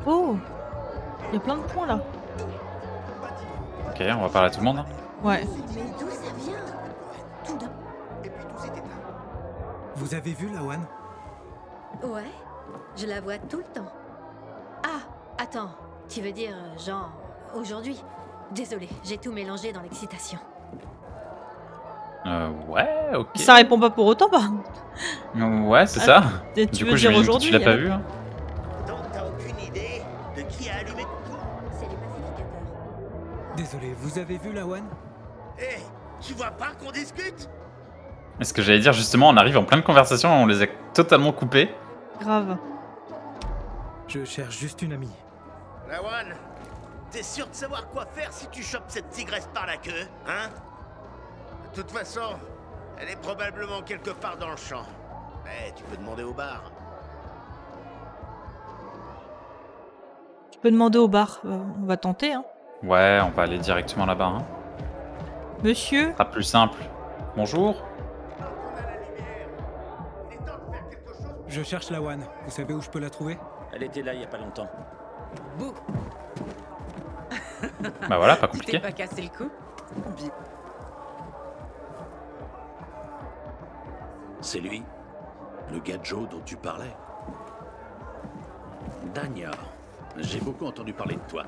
Oh, il y a plein de points là. Ok, on va parler à tout le monde. Hein. Ouais. Mais d'où ça vient? Tout d'un... Vous avez vu Lawan? Ouais, je la vois tout le temps. Ah, attends, tu veux dire, genre, aujourd'hui? Désolée, j'ai tout mélangé dans l'excitation. Ouais, ok. Ça répond pas pour autant, par contre. Ouais, c'est ça. Tu Du veux coup, dire j'imagine que aujourd'hui? tu l'as pas vu. Hein. Donc t'as aucune idée de qui a allumé... C'est les pacificateurs. Désolé, vous avez vu Lawan? Hé, tu vois pas qu'on discute? Et ce que j'allais dire, justement, on arrive en pleine conversation, on les a totalement coupés. Grave. Je cherche juste une amie. Lawan, t'es sûr de savoir quoi faire si tu chopes cette tigresse par la queue, hein? De toute façon, elle est probablement quelque part dans le champ. Mais tu peux demander au bar. Tu peux demander au bar. On va tenter, hein. Ouais, on va aller directement là-bas. Hein. Monsieur? Ce sera plus simple. Bonjour. Je cherche Lawan. Vous savez où je peux la trouver? Elle était là il y a pas longtemps. Bouh, Bah voilà, pas tu t'es compliqué. pas cassé le cou? Bien. C'est lui, le gars Joe dont tu parlais. Danya, j'ai beaucoup entendu parler de toi.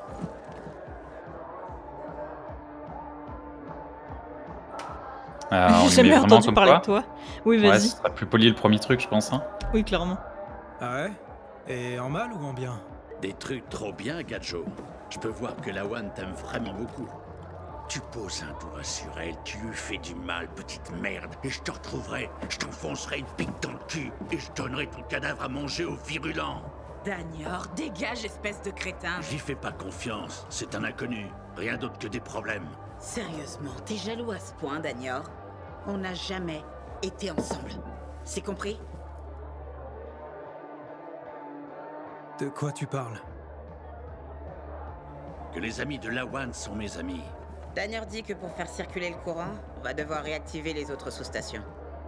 On J'ai y met jamais vraiment entendu comme parler quoi. de toi. Oui, Ouais, vas-y. ce sera plus poli le premier truc, je pense. Hein. Oui, clairement. Ah ouais? Et en mal ou en bien? Des trucs trop bien, Gadjo. Je peux voir que Lawan t'aime vraiment beaucoup. Tu poses un doigt sur elle, tu lui fais du mal, petite merde, et je te retrouverai, je t'enfoncerai une pique dans le cul, et je donnerai ton cadavre à manger aux virulents. Dagnor, dégage, espèce de crétin. J'y fais pas confiance, c'est un inconnu, rien d'autre que des problèmes. Sérieusement, t'es jaloux à ce point, Dagnor? On n'a jamais été ensemble. C'est compris? De quoi tu parles? Que les amis de Lawan sont mes amis. Dagnor dit que pour faire circuler le courant, on va devoir réactiver les autres sous-stations.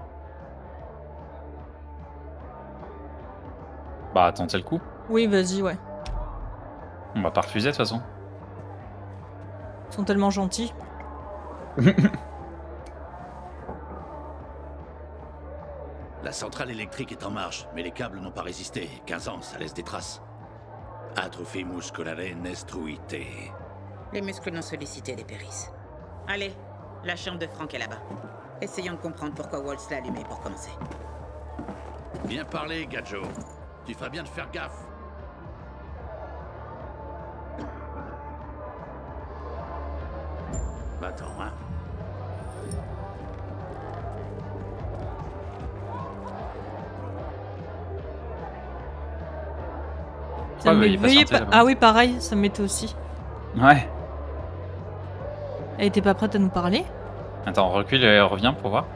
Bah, tentez le coup. Oui, vas-y, ouais. On va pas refuser de toute façon. Ils sont tellement gentils. La centrale électrique est en marche, mais les câbles n'ont pas résisté. 15 ans, ça laisse des traces. Atrophie muscolare nestruite. Les muscles non sollicités dépérissent. Allez, la chambre de Frank est là-bas. Essayons de comprendre pourquoi Waltz l'a allumé pour commencer. Bien parlé, Gadjo. Tu feras bien de faire gaffe. Va-t'en, hein. Ça Ouais, me veuillez veuillez patienter, pas... là-bas. Ah oui, pareil, ça me mettait aussi. Ouais. Elle était pas prête à nous parler? Attends, recule et reviens pour voir.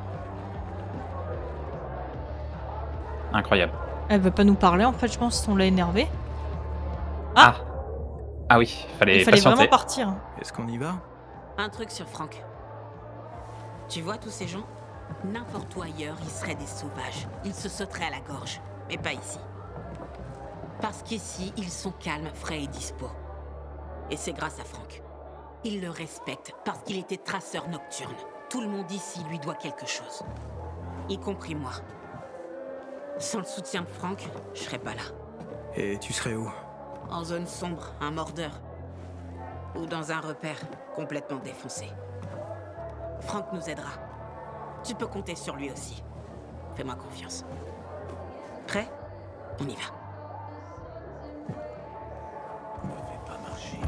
Incroyable. Elle veut pas nous parler, en fait, je pense qu'on l'a énervée. Ah. Ah oui, Il fallait fallait patienter. vraiment partir. Est-ce qu'on y va? Un truc sur Frank. Tu vois tous ces gens? N'importe où ailleurs, ils seraient des sauvages. Ils se sauteraient à la gorge. Mais pas ici. Parce qu'ici, ils sont calmes, frais et dispo. Et c'est grâce à Frank. Ils le respectent parce qu'il était traceur nocturne. Tout le monde ici lui doit quelque chose. Y compris moi. Sans le soutien de Frank, je serais pas là. Et tu serais où? En zone sombre, un mordeur. Ou dans un repère complètement défoncé. Frank nous aidera. Tu peux compter sur lui aussi. Fais-moi confiance. Prêt? On y va. Ne fais pas marcher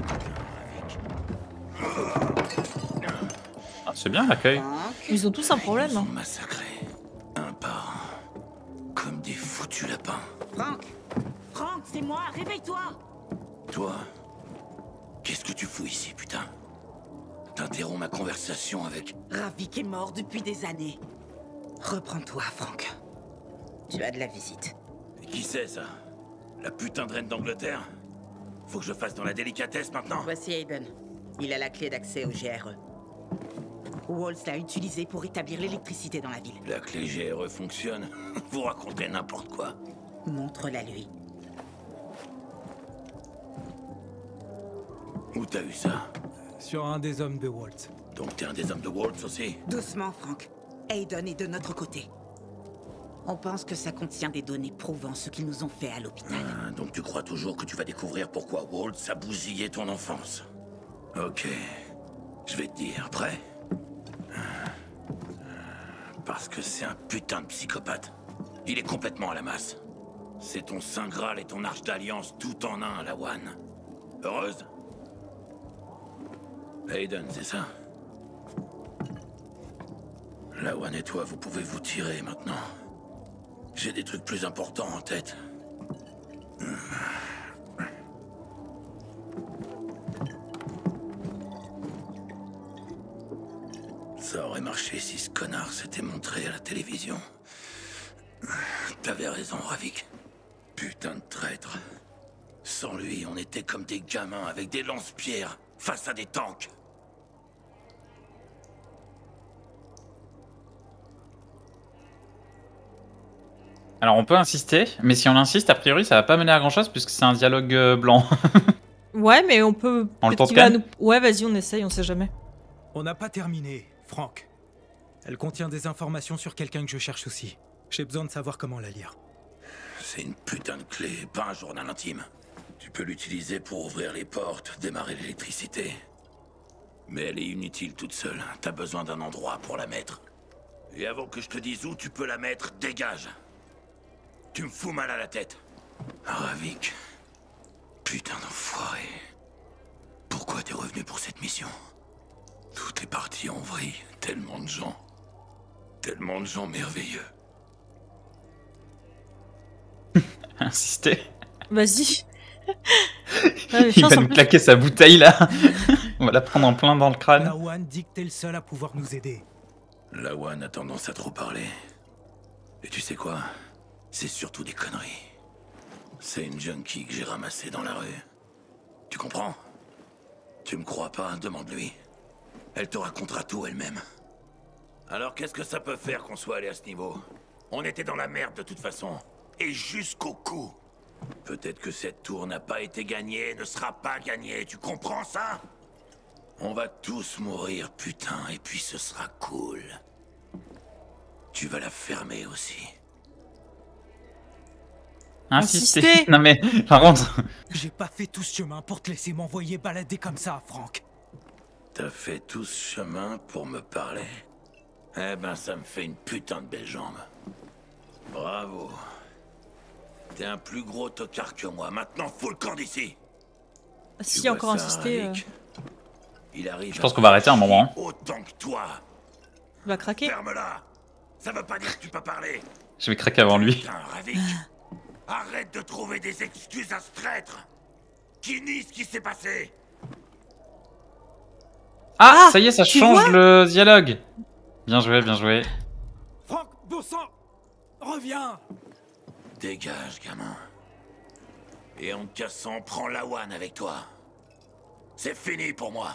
Ah, c'est bien l'accueil. Frank, Ils ont tous un problème. Ils Hein. ont massacré un par un, comme des foutus lapins. Frank! Frank, c'est moi! Réveille-toi! Toi, qu'est-ce que tu fous ici, putain? T'interromps ma conversation avec... Ravik est mort depuis des années. Reprends-toi, Frank. Tu as de la visite. Et qui c'est, ça? La putain de reine d'Angleterre? Faut que je fasse dans la délicatesse maintenant? Voici Aiden. Il a la clé d'accès au GRE. Waltz l'a utilisée pour établir l'électricité dans la ville. La clé GRE fonctionne? Vous racontez n'importe quoi. Montre-la lui. Où t'as eu ça? Sur un des hommes de Walt. Donc t'es un des hommes de Waltz aussi? Doucement, Frank. Aiden est de notre côté. On pense que ça contient des données prouvant ce qu'ils nous ont fait à l'hôpital. Donc tu crois toujours que tu vas découvrir pourquoi Waltz a bousillé ton enfance? Ok. Je vais te dire, prêt? Parce que c'est un putain de psychopathe. Il est complètement à la masse. C'est ton Saint Graal et ton Arche d'Alliance tout en un, Lawan. Heureuse? Aiden, c'est ça? Lawan et toi, vous pouvez vous tirer maintenant. J'ai des trucs plus importants en tête. Ça aurait marché si ce connard s'était montré à la télévision. T'avais raison, Ravik. Putain de traître. Sans lui, on était comme des gamins avec des lance-pierres face à des tanks. Alors on peut insister, mais si on insiste, a priori ça va pas mener à grand chose puisque c'est un dialogue blanc. Ouais, mais on peut... On le peut-être tente qu'il quand va même. Ouais, vas-y, on essaye, on sait jamais. On n'a pas terminé, Frank. Elle contient des informations sur quelqu'un que je cherche aussi. J'ai besoin de savoir comment la lire. C'est une putain de clé, pas un journal intime. Tu peux l'utiliser pour ouvrir les portes, démarrer l'électricité. Mais elle est inutile toute seule. T'as besoin d'un endroit pour la mettre. Et avant que je te dise où tu peux la mettre, dégage. Tu me fous mal à la tête. Ravik. Putain d'enfoiré. Pourquoi t'es revenu pour cette mission? Tout est parti en vrille. Tellement de gens. Tellement de gens merveilleux. Insister. Vas-y. Il va nous claquer sa bouteille là. On va la prendre en plein dans le crâne. Lawan dit que t'es le seul à pouvoir nous aider. Lawan a tendance à trop parler. Et tu sais quoi? C'est surtout des conneries. C'est une junkie que j'ai ramassée dans la rue. Tu comprends? Tu me crois pas? Demande-lui. Elle te racontera tout elle-même. Alors qu'est-ce que ça peut faire qu'on soit allé à ce niveau? On était dans la merde de toute façon. Et jusqu'au cou. Peut-être que cette tour n'a pas été gagnée, ne sera pas gagnée, tu comprends ça? On va tous mourir, putain, et puis ce sera cool. Tu vas la fermer aussi. Insister. Non mais, par contre... J'ai pas fait tout ce chemin pour te laisser m'envoyer balader comme ça, Frank. T'as fait tout ce chemin pour me parler? Eh ben, ça me fait une putain de belle jambe. Bravo. T'es un plus gros tocard que moi. Maintenant, fous le camp d'ici. Si Tu encore vois ça, insister, Ravik? Il arrive. Je pense qu'on va arrêter un moment. Hein. Autant que toi. il va craquer. Ferme-la. Ça veut pas dire que tu peux parler. Je vais craquer avant lui. Putain, Ravik. Arrête de trouver des excuses à ce traître. Qui nie ce qui s'est passé? Ah, ça y est, ça tu change vois le dialogue. Bien joué, bien joué. Frank, bon sang, reviens. Dégage, gamin. Et en te cassant, prends Lawan avec toi. C'est fini pour moi.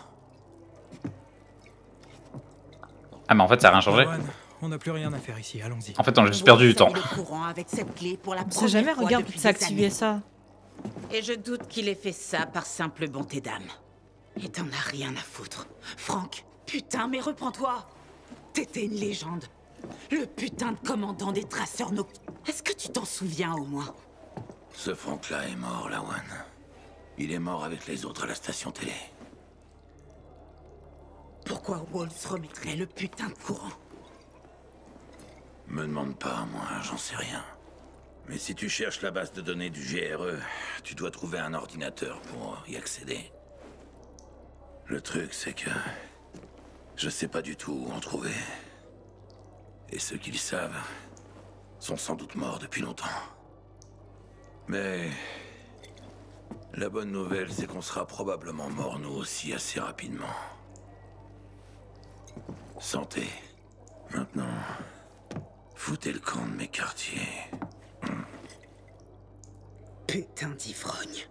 Ah mais en fait ça a rien changé. Lawan, on n'a plus rien à faire ici, allons-y. En fait on a juste perdu du temps. Le courant avec cette clé pour la On sait première jamais, fois regarde, depuis ça a des activé années. ça. Et je doute qu'il ait fait ça par simple bonté d'âme. Et t'en as rien à foutre. Frank, putain, mais reprends-toi. T'étais une légende. Le putain de commandant des traceurs nocturnes. Est-ce que tu t'en souviens au moins? Ce Frank-là est mort, Lawan. Il est mort avec les autres à la station télé. Pourquoi Waltz remettrait le putain de courant? Me demande pas, moi, j'en sais rien. Mais si tu cherches la base de données du GRE, tu dois trouver un ordinateur pour y accéder. Le truc, c'est que... je sais pas du tout où en trouver. Et ceux qui le savent sont sans doute morts depuis longtemps. Mais... la bonne nouvelle, c'est qu'on sera probablement morts nous aussi assez rapidement. Santé. Maintenant... foutez le camp de mes quartiers. Putain d'ivrogne.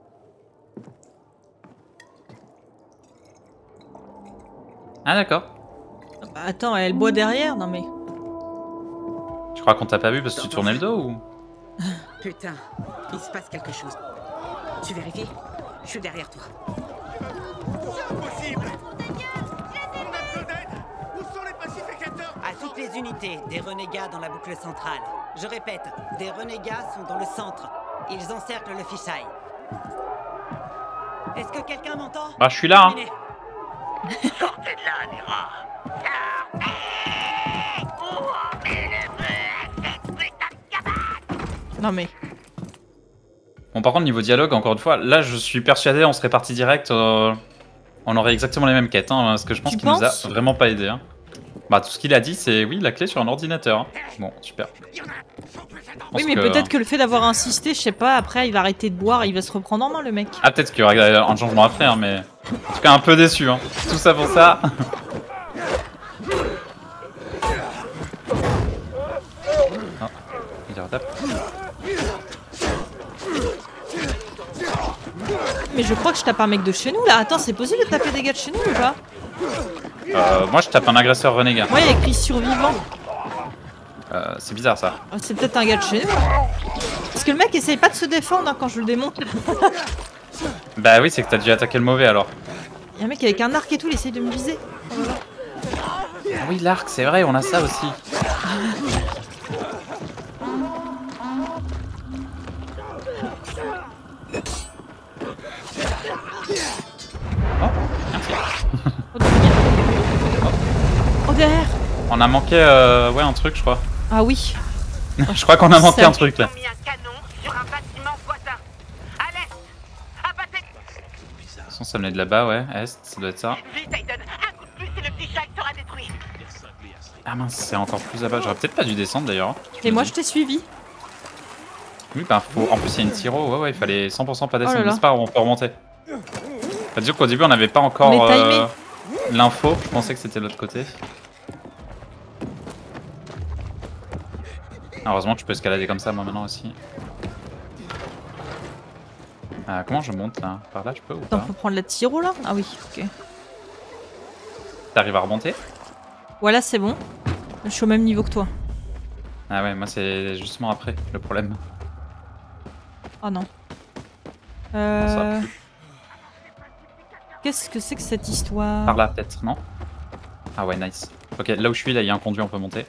Ah d'accord. Bah, attends, elle boit derrière? Non mais... Tu crois qu'on t'a pas vu parce que tu tournais le dos ou... Putain, il se passe quelque chose. Tu vérifies? Je suis derrière toi. C'est impossible. On a besoin d'aide. Où sont les pacificateurs? À toutes les unités, des renégats dans la boucle centrale. Je répète, des renégats sont dans le centre. Ils encerclent le fisheye. Est-ce que quelqu'un m'entend? Bah, je suis là, hein. Terminé. Sortez de là, Nira. Non mais. Bon, par contre, niveau dialogue, encore une fois, là, je suis persuadé, on serait parti direct. On aurait exactement les mêmes quêtes, hein, parce que je pense Tu qu'il nous a penses vraiment pas aidé. Hein. Bah, tout ce qu'il a dit, c'est oui, la clé sur un ordinateur. Hein. Bon, super. Oui, mais peut-être que le fait d'avoir insisté, je sais pas, après il va arrêter de boire, il va se reprendre en main le mec. Ah, peut-être qu'il y aura un changement après, hein, mais en tout cas un peu déçu. Hein. Tout ça pour ça. Oh, il retape. Mais je crois que je tape un mec de chez nous là. Attends, c'est possible de taper des gars de chez nous ou pas? Moi, je tape un agresseur renégat. Ouais, il y a écrit survivant. C'est bizarre ça. Ah, c'est peut-être un gars de chez nous. Parce que le mec essaye pas de se défendre hein, quand je le démonte. Bah oui, c'est que t'as dû attaquer le mauvais alors. Il y a un mec avec un arc et tout, il essaye de me viser. Ah oui, l'arc, c'est vrai, on a ça aussi. Oh, merci. Oh, derrière. Oh, derrière. On a manqué ouais, un truc, je crois. Ah oui. Je crois qu'on a manqué Ça. un truc là. Ils ont mis un canon sur un bâtiment voisin. À l'est. Abattez. De toute façon, ça venait de là-bas, ouais. Est, ça doit être ça. Vite, Aiden. Un coup de plus et le petit chat sera détruit. Ah mince, c'est encore plus là-bas. J'aurais peut-être pas dû descendre d'ailleurs. Et moi je t'ai suivi. Oui, bah faut... en plus il y a une tiro. Ouais, ouais, il fallait 100% pas descendre. Oh là là. C'est pas grave, on peut remonter. Bah, disons qu'au début on n'avait pas encore On est timé. l'info. Je pensais que c'était de l'autre côté. Heureusement que je peux escalader comme ça moi maintenant aussi. Comment je monte là? Par là je peux ou Attends, pas? faut prendre la tiro là? Ah oui, ok. T'arrives à remonter? Voilà, c'est bon. Je suis au même niveau que toi. Ah ouais, moi c'est justement après le problème. Oh non. Ça va plus. Qu'est-ce que c'est que cette histoire? Par là peut-être, non? Ah ouais, nice. Ok, là où je suis, là il y a un conduit, on peut monter.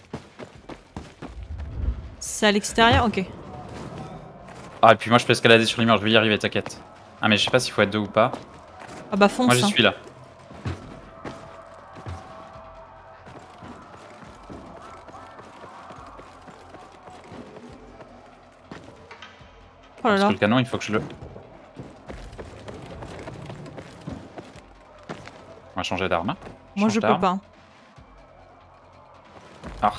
C'est à l'extérieur? Ok. Ah et puis moi je peux escalader sur les murs, je vais y arriver, t'inquiète. Ah mais je sais pas s'il faut être deux ou pas. Ah bah fonce. Moi j'y hein. suis là. Oh là Parce là. que le canon il faut que je le... On va changer d'arme. Moi Change je peux d'arme. pas. Ah.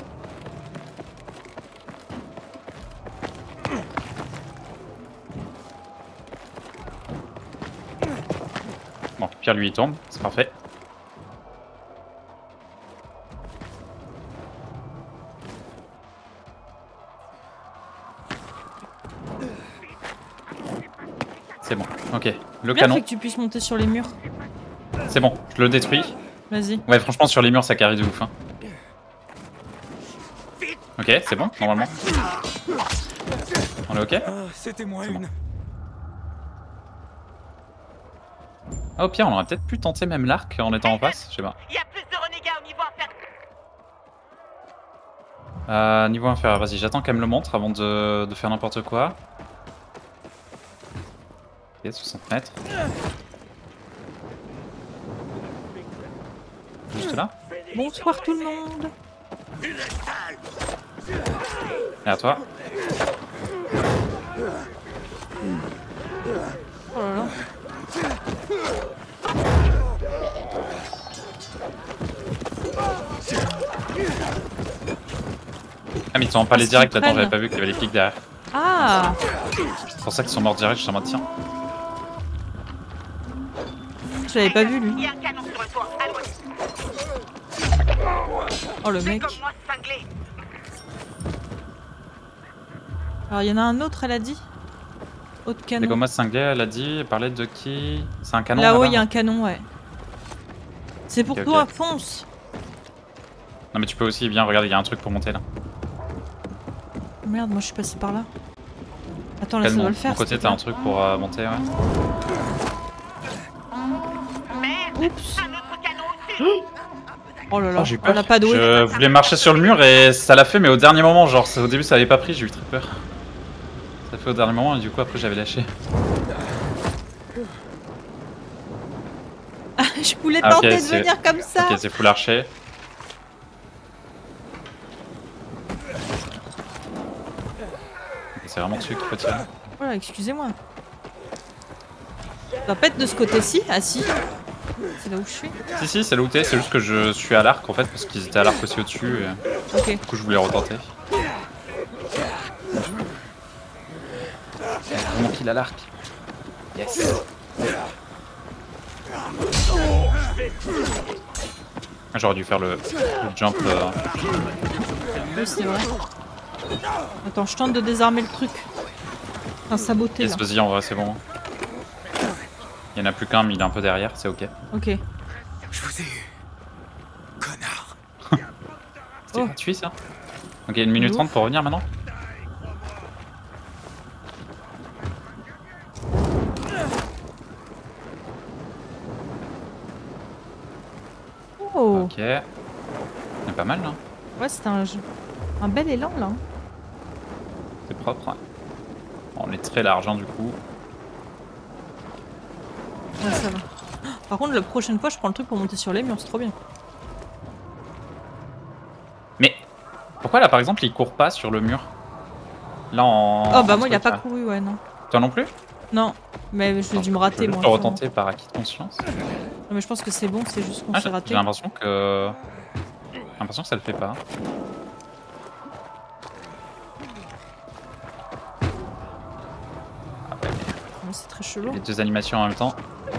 Bon, Pierre lui il tombe, c'est parfait. C'est bon, ok. Le Bien canon, fait que tu puisses monter sur les murs. c'est bon, je le détruis. Vas-y. Ouais, franchement, sur les murs, ça carry de ouf. Hein. Ok, c'est bon, normalement. On est ok? Ah, c'était moins C'est bon. une. Ah, au pire, on aurait peut-être pu tenter même l'arc en étant en face, je sais pas. Il y a plus de renégats au niveau inférieur. Niveau inférieur, vas-y, j'attends qu'elle me le montre avant de faire n'importe quoi. Ok, 60 mètres. Juste là. Bonsoir tout le monde. Et à toi. Oh là là. Ah, mais ils sont pas allés Parce direct qu'ils là-dedans, j'avais prennent. pas vu qu'il y avait les flics derrière. Ah. C'est pour ça qu'ils sont morts direct, je suis en mode tiens. Je l'avais pas vu Il y lui. a un canon sur le toit. À l'ouest. Oh le Fais mec. comme moi, cinglé. Alors il y en a un autre, elle a dit. Autre C'est canon. comme moi cinglé, elle a dit, elle parlait de qui? C'est un canon Là-haut là-bas il y a un canon, ouais. C'est pour Ok, toi, ok. fonce. Non mais tu peux aussi, viens, regarde, il y a un truc pour monter là. Merde, moi je suis passé par là. Attends, là ça Calme, doit de le faire. mon côté s'il te t'as un plaît. truc pour monter, ouais. Oups. Un autre canon au sud. Oh là là, j'ai on peur. l'a pas doué. Je voulais marcher sur le mur et ça l'a fait, mais au dernier moment, genre au début ça avait pas pris, j'ai eu très peur. Ça fait au dernier moment et du coup après j'avais lâché. Je voulais Ah, ok, tenter de c'est- venir comme ça. Ok, c'est full archer. C'est vraiment dessus qu'il faut tirer. Voilà, excusez-moi. Ça doit pas être de ce côté-ci. Ah si. C'est là où je suis. Si, c'est là où t'es, c'est juste que je suis à l'arc en fait, parce qu'ils étaient à l'arc aussi au-dessus. Et... Ok. Du coup, je voulais retenter. Vraiment qu'il a l'arc. Yes. J'aurais dû faire le jump. Oui, c'est vrai. Attends, je tente de désarmer le truc. Enfin, saboter là. Yes, vas-y, en vrai, c'est bon. Il y en a plus qu'un, mais il est un peu derrière, c'est ok. Ok. Je vous ai eu. Connard. C'était Oh. gratuit ça. Ok, 1 minute 30 pour revenir maintenant. Oh. Ok. Il y a pas mal là. Ouais, c'est un bel élan là. C'est propre. Ouais. On est très large hein, du coup. Ouais, ça va. Par contre, la prochaine fois, je prends le truc pour monter sur les murs, c'est trop bien. Mais pourquoi là par exemple il court pas sur le mur? Là en. Oh bah en moi, il a truc, pas là. couru, ouais, non. Toi non plus? Non, mais j'ai dû me Je rater vais moi. juste le sûrement. retenter par acquis de conscience. Non, mais je pense que c'est bon, c'est juste qu'on Ah, s'est j'ai raté. l'impression que. J'ai l'impression que ça le fait pas. Ouais, c'est très chelou. Les deux animations en même temps.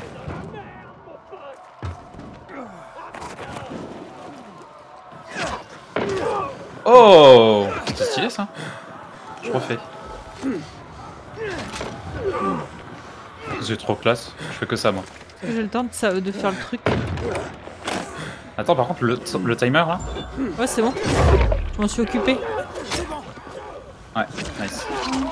Oh! C'est stylé ça. Je refais. C'est trop classe. Je fais que ça moi. J'ai le temps de faire le truc. Attends, par contre, le timer là? Ouais, c'est bon. Je m'en suis occupé. Ouais, nice.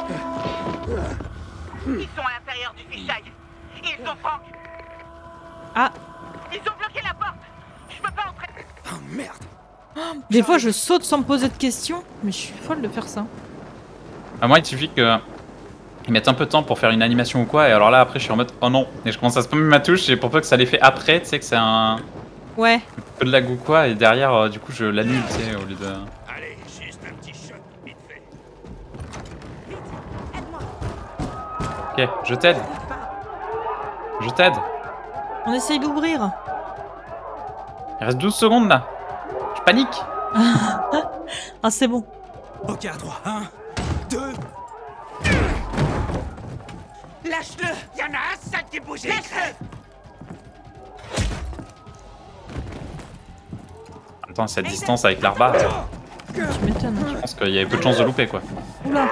Ils sont à l'intérieur du fichaille. Ils ont Franck. Ah, Ils ont bloqué la porte. Je peux pas entrer. Oh merde. des fois je saute sans me poser de questions, mais je suis folle de faire ça. À moi, il suffit que. Ils mettent un peu de temps pour faire une animation ou quoi, et alors là, après, je suis en mode oh non, et je commence à spammer ma touche, et pour peu que ça l'ait fait après, tu sais que c'est un Ouais. peu de lag ou quoi, et derrière, du coup, je l'annule, tu sais, au lieu de. Allez, juste un petit shot, vite fait. Ok, je t'aide. Je t'aide. On essaye d'ouvrir. Il reste 12 secondes là. Je panique. Ah, c'est bon. Ok, à 3. 1, 2. Lâche-le. Y'en a un seul qui bouge, Lâche-le. Attends, cette distance avec l'arba, Tu m'étonnes. je pense qu'il y avait peu de chances de louper quoi. Oula.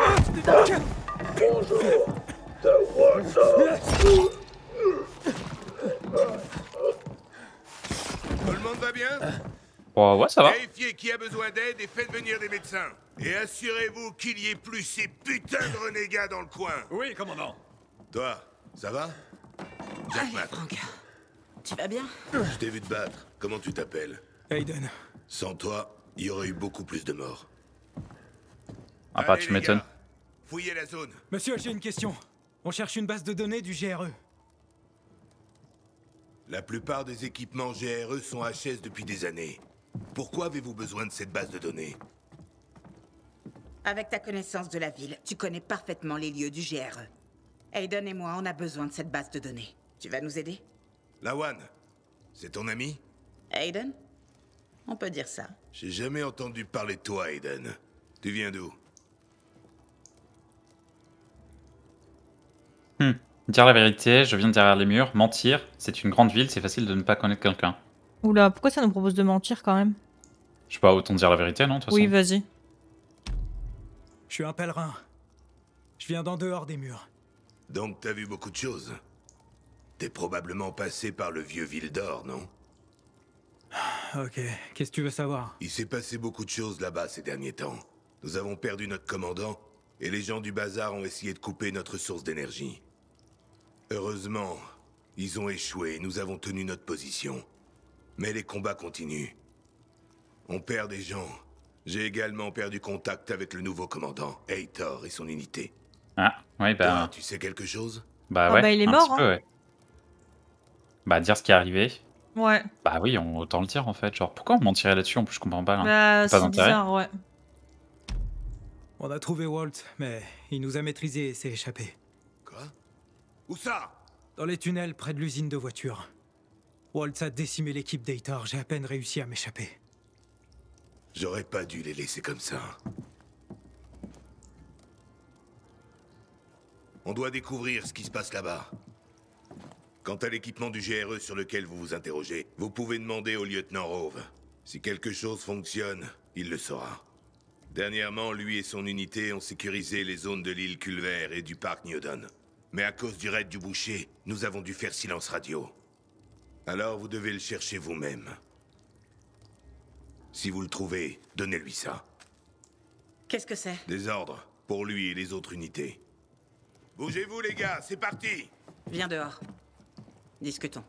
Tout le monde va bien? Oh, ouais, ça va. Vérifiez qui a besoin d'aide et faites venir des médecins. Et assurez-vous qu'il y ait plus ces putains de renégats dans le coin. Oui, commandant. Toi, ça va? Jack Matt, Franck, tu vas bien? je t'ai vu te battre. Comment tu t'appelles? Aiden. Sans toi, il y aurait eu beaucoup plus de morts. Ah, bah, Allez, tu les m'étonnes. gars, fouillez la zone. Monsieur, j'ai une question. On cherche une base de données du GRE. La plupart des équipements GRE sont HS depuis des années. Pourquoi avez-vous besoin de cette base de données? Avec ta connaissance de la ville, tu connais parfaitement les lieux du GRE. Aiden et moi, on a besoin de cette base de données. Tu vas nous aider? Lawan, c'est ton ami? Aiden? On peut dire ça. J'ai jamais entendu parler de toi, Aiden. Tu viens d'où? Dire la vérité, je viens de derrière les murs. Mentir, c'est une grande ville, c'est facile de ne pas connaître quelqu'un. Oula, pourquoi ça nous propose de mentir quand même? Je sais pas, autant dire la vérité, non, de toute façon. Oui, vas-y. Je suis un pèlerin. Je viens d'en dehors des murs. Donc t'as vu beaucoup de choses. T'es probablement passé par le vieux Ville d'Or, non? Ok, qu'est-ce que tu veux savoir? Il s'est passé beaucoup de choses là-bas ces derniers temps. Nous avons perdu notre commandant, et les gens du bazar ont essayé de couper notre source d'énergie. Heureusement, Ils ont échoué, nous avons tenu notre position. Mais les combats continuent. On perd des gens. J'ai également perdu contact avec le nouveau commandant, Heitor et son unité. Ah, ouais, bah... Toi, tu sais quelque chose? Bah Ah ouais, bah, il est un mort, petit peu, ouais. Bah dire ce qui est arrivé. Ouais. Bah oui, autant le dire en fait. Genre, pourquoi on mentirait là-dessus? En plus, je comprends pas. Là. Bah, Pas c'est d'intérêt. bizarre, ouais. On a trouvé Walt, mais il nous a maîtrisés et s'est échappé. Quoi? Où ça? Dans les tunnels près de l'usine de voitures. Walt a décimé l'équipe d'Heitor, j'ai à peine réussi à m'échapper. J'aurais pas dû les laisser comme ça. On doit découvrir ce qui se passe là-bas. Quant à l'équipement du GRE sur lequel vous vous interrogez, vous pouvez demander au lieutenant Rove. Si quelque chose fonctionne, il le saura. Dernièrement, lui et son unité ont sécurisé les zones de l'île Culver et du parc Newdon. Mais à cause du raid du boucher, nous avons dû faire silence radio. Alors vous devez le chercher vous-même. Si vous le trouvez, donnez-lui ça. Qu'est-ce que c'est? Des ordres, pour lui et les autres unités. Bougez-vous les gars, c'est parti! Viens dehors. Discutons.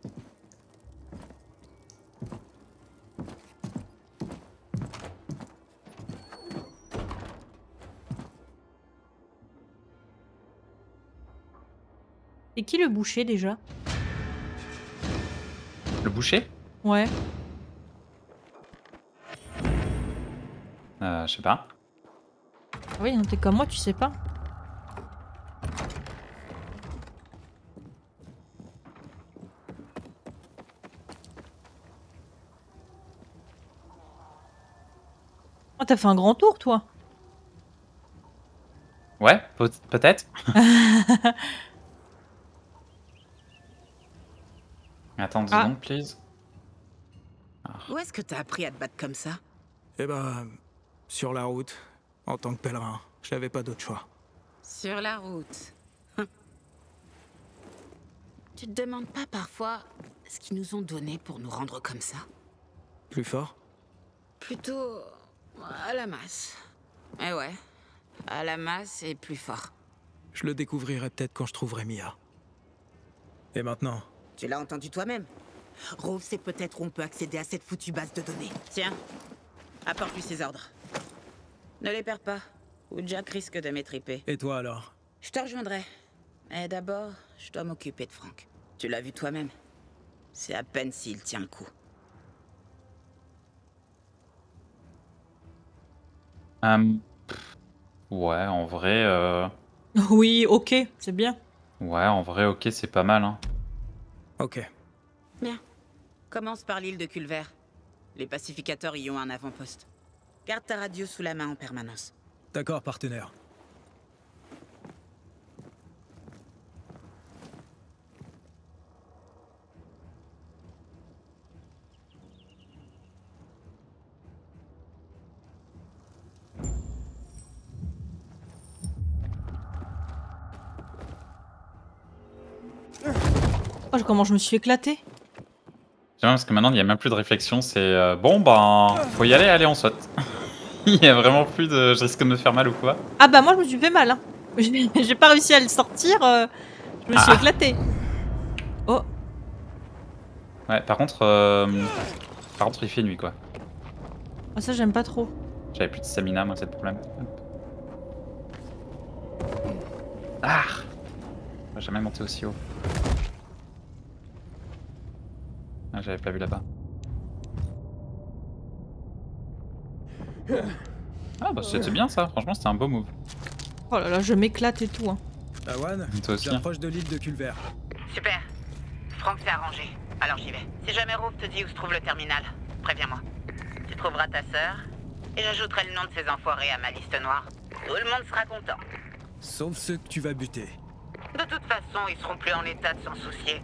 Et qui le boucher déjà? Le boucher? Ouais. Je sais pas. Oui, non, t'es comme moi, tu sais pas. Oh, t'as fait un grand tour, toi. Ouais, peut-être. Attends 2 secondes, please. Où est-ce que t'as appris à te battre comme ça? Eh ben, sur la route, en tant que pèlerin, j'avais pas d'autre choix. Sur la route. Tu te demandes pas parfois ce qu'ils nous ont donné pour nous rendre comme ça? Plus fort? Plutôt à la masse. Eh ouais, à la masse et plus fort. Je le découvrirai peut-être quand je trouverai Mia. Et maintenant? Tu l'as entendu toi-même. Rove sait peut-être où on peut accéder à cette foutue base de données. Tiens, apporte-lui ses ordres. Ne les perds pas, ou Jack risque de m'étriper. Et toi alors? Je te rejoindrai. Mais d'abord, je dois m'occuper de Frank. Tu l'as vu toi-même. C'est à peine s'il tient le coup. Ouais, en vrai... Oui, ok, c'est bien. Ouais, en vrai, ok, c'est pas mal. Hein. Ok. Bien. Commence par l'île de Culver. Les pacificateurs y ont un avant-poste. Garde ta radio sous la main en permanence. D'accord, partenaire. Oh, comment je me suis éclaté. J'aime parce que maintenant il n'y a même plus de réflexion, c'est bon ben faut y aller, allez on saute. Il y a vraiment plus de je risque de me faire mal ou quoi. Ah bah moi je me suis fait mal hein. J'ai pas réussi à le sortir, je me suis éclaté. Oh. Ouais par contre il fait nuit quoi. Oh, ça j'aime pas trop. J'avais plus de stamina moi c'est le problème. Ah, on va jamais monter aussi haut. Ah, j'avais pas vu là-bas. Ah bah c'était bien ça, franchement c'était un beau move. Oh là là, je m'éclate et tout. Hein. Awan, toi aussi. j'approche de l'île de Culver. Super. Franck s'est arrangé. Alors j'y vais. Si jamais Rove te dit où se trouve le terminal, préviens-moi. Tu trouveras ta sœur et j'ajouterai le nom de ces enfoirés à ma liste noire. Tout le monde sera content. Sauf ceux que tu vas buter. De toute façon, ils seront plus en état de s'en soucier.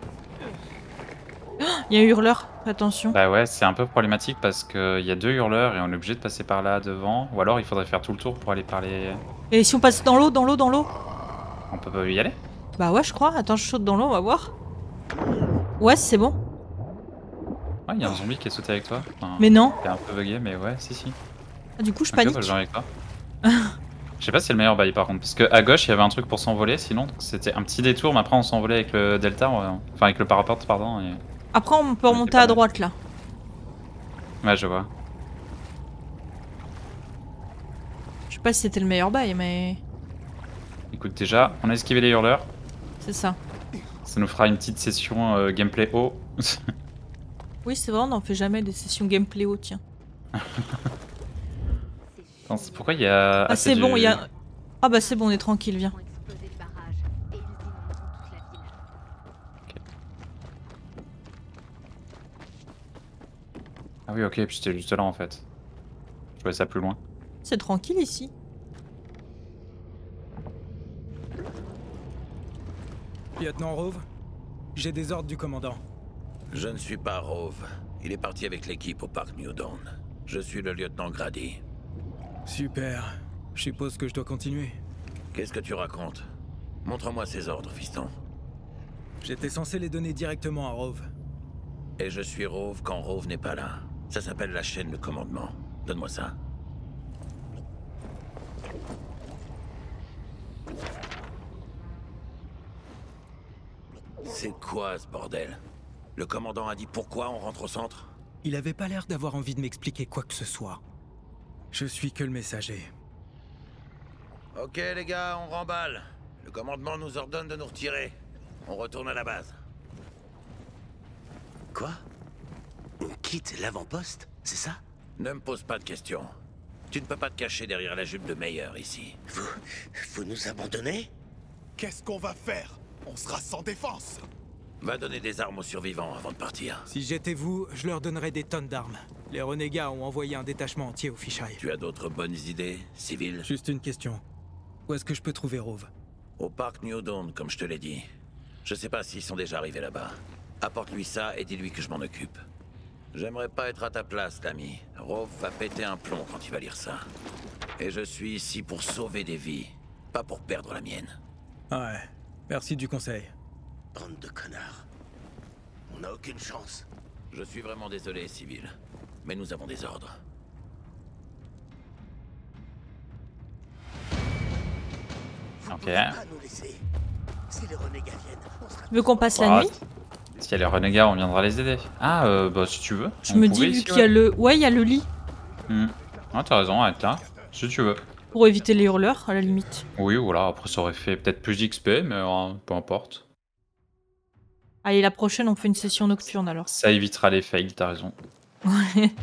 Il y a un hurleur, attention. Bah ouais, c'est un peu problématique parce qu'il y a 2 hurleurs et on est obligé de passer par là devant. Ou alors il faudrait faire tout le tour pour aller par les... Et si on passe dans l'eau, On peut pas y aller? Bah ouais, je crois. Attends, je saute dans l'eau, on va voir. Ouais, c'est bon. Ouais, il y a un zombie qui est sauté avec toi. Enfin, Mais non. il est un peu bugué, mais ouais, si. Ah, du coup, je Ok, panique. bah, je viens avec toi. Je sais pas si c'est le meilleur bail par contre, parce que à gauche il y avait un truc pour s'envoler, sinon c'était un petit détour, mais après on s'envolait avec le delta, enfin avec le parapente pardon. Et... Après on peut remonter à droite là. Ouais je vois. Je sais pas si c'était le meilleur bail mais... Écoute déjà, on a esquivé les hurleurs. C'est ça. Ça nous fera une petite session gameplay haut. Oui c'est vrai, on n'en fait jamais des sessions gameplay haut, tiens. Pourquoi il y a... Ah c'est bon, il y a... Ah bah c'est bon, on est tranquille, viens. Ah oui ok, puis c'était juste là en fait. Je voyais ça plus loin. C'est tranquille ici. Lieutenant Rove, j'ai des ordres du commandant. Je ne suis pas Rove. Il est parti avec l'équipe au parc New Dawn. Je suis le lieutenant Grady. Super. Je suppose que je dois continuer. Qu'est-ce que tu racontes? Montre-moi ces ordres, fiston. J'étais censé les donner directement à Rove. Et je suis Rove quand Rove n'est pas là. Ça s'appelle la chaîne de commandement. Donne-moi ça. C'est quoi ce bordel? Le commandant a dit pourquoi on rentre au centre? Il avait pas l'air d'avoir envie de m'expliquer quoi que ce soit. Je suis que le messager. Ok les gars, on remballe. Le commandement nous ordonne de nous retirer. On retourne à la base. Quoi? On quitte l'avant-poste, c'est ça? Ne me pose pas de questions. Tu ne peux pas te cacher derrière la jupe de Meyer ici. Vous nous abandonnez? Qu'est-ce qu'on va faire? On sera sans défense. Va donner des armes aux survivants avant de partir. Si j'étais vous, je leur donnerais des tonnes d'armes. Les renégats ont envoyé un détachement entier au Fisheye. Tu as d'autres bonnes idées, civil? Juste une question. Où est-ce que je peux trouver Rove? Au parc New Dawn, comme je te l'ai dit. Je sais pas s'ils sont déjà arrivés là-bas. Apporte-lui ça et dis-lui que je m'en occupe. J'aimerais pas être à ta place, l'ami. Rove va péter un plomb quand il va lire ça. Et je suis ici pour sauver des vies, pas pour perdre la mienne. Ouais, merci du conseil. Bande de connards. On n'a aucune chance. Je suis vraiment désolé, civil. Mais nous avons des ordres. Ok. Si les renégats viennent, on sera... Tu veux qu'on passe la nuit? Si y a les renégats, on viendra les aider. Ah, bah si tu veux. Je me dis, vu qu'il y a le... Ouais, il y a le lit. Ah, t'as raison, arrête là. Si tu veux. Pour éviter les hurleurs, à la limite. Oui, voilà, après ça aurait fait peut-être plus d'XP, mais peu importe. Allez, la prochaine, on fait une session nocturne alors. Ça évitera les fails, t'as raison. Ouais.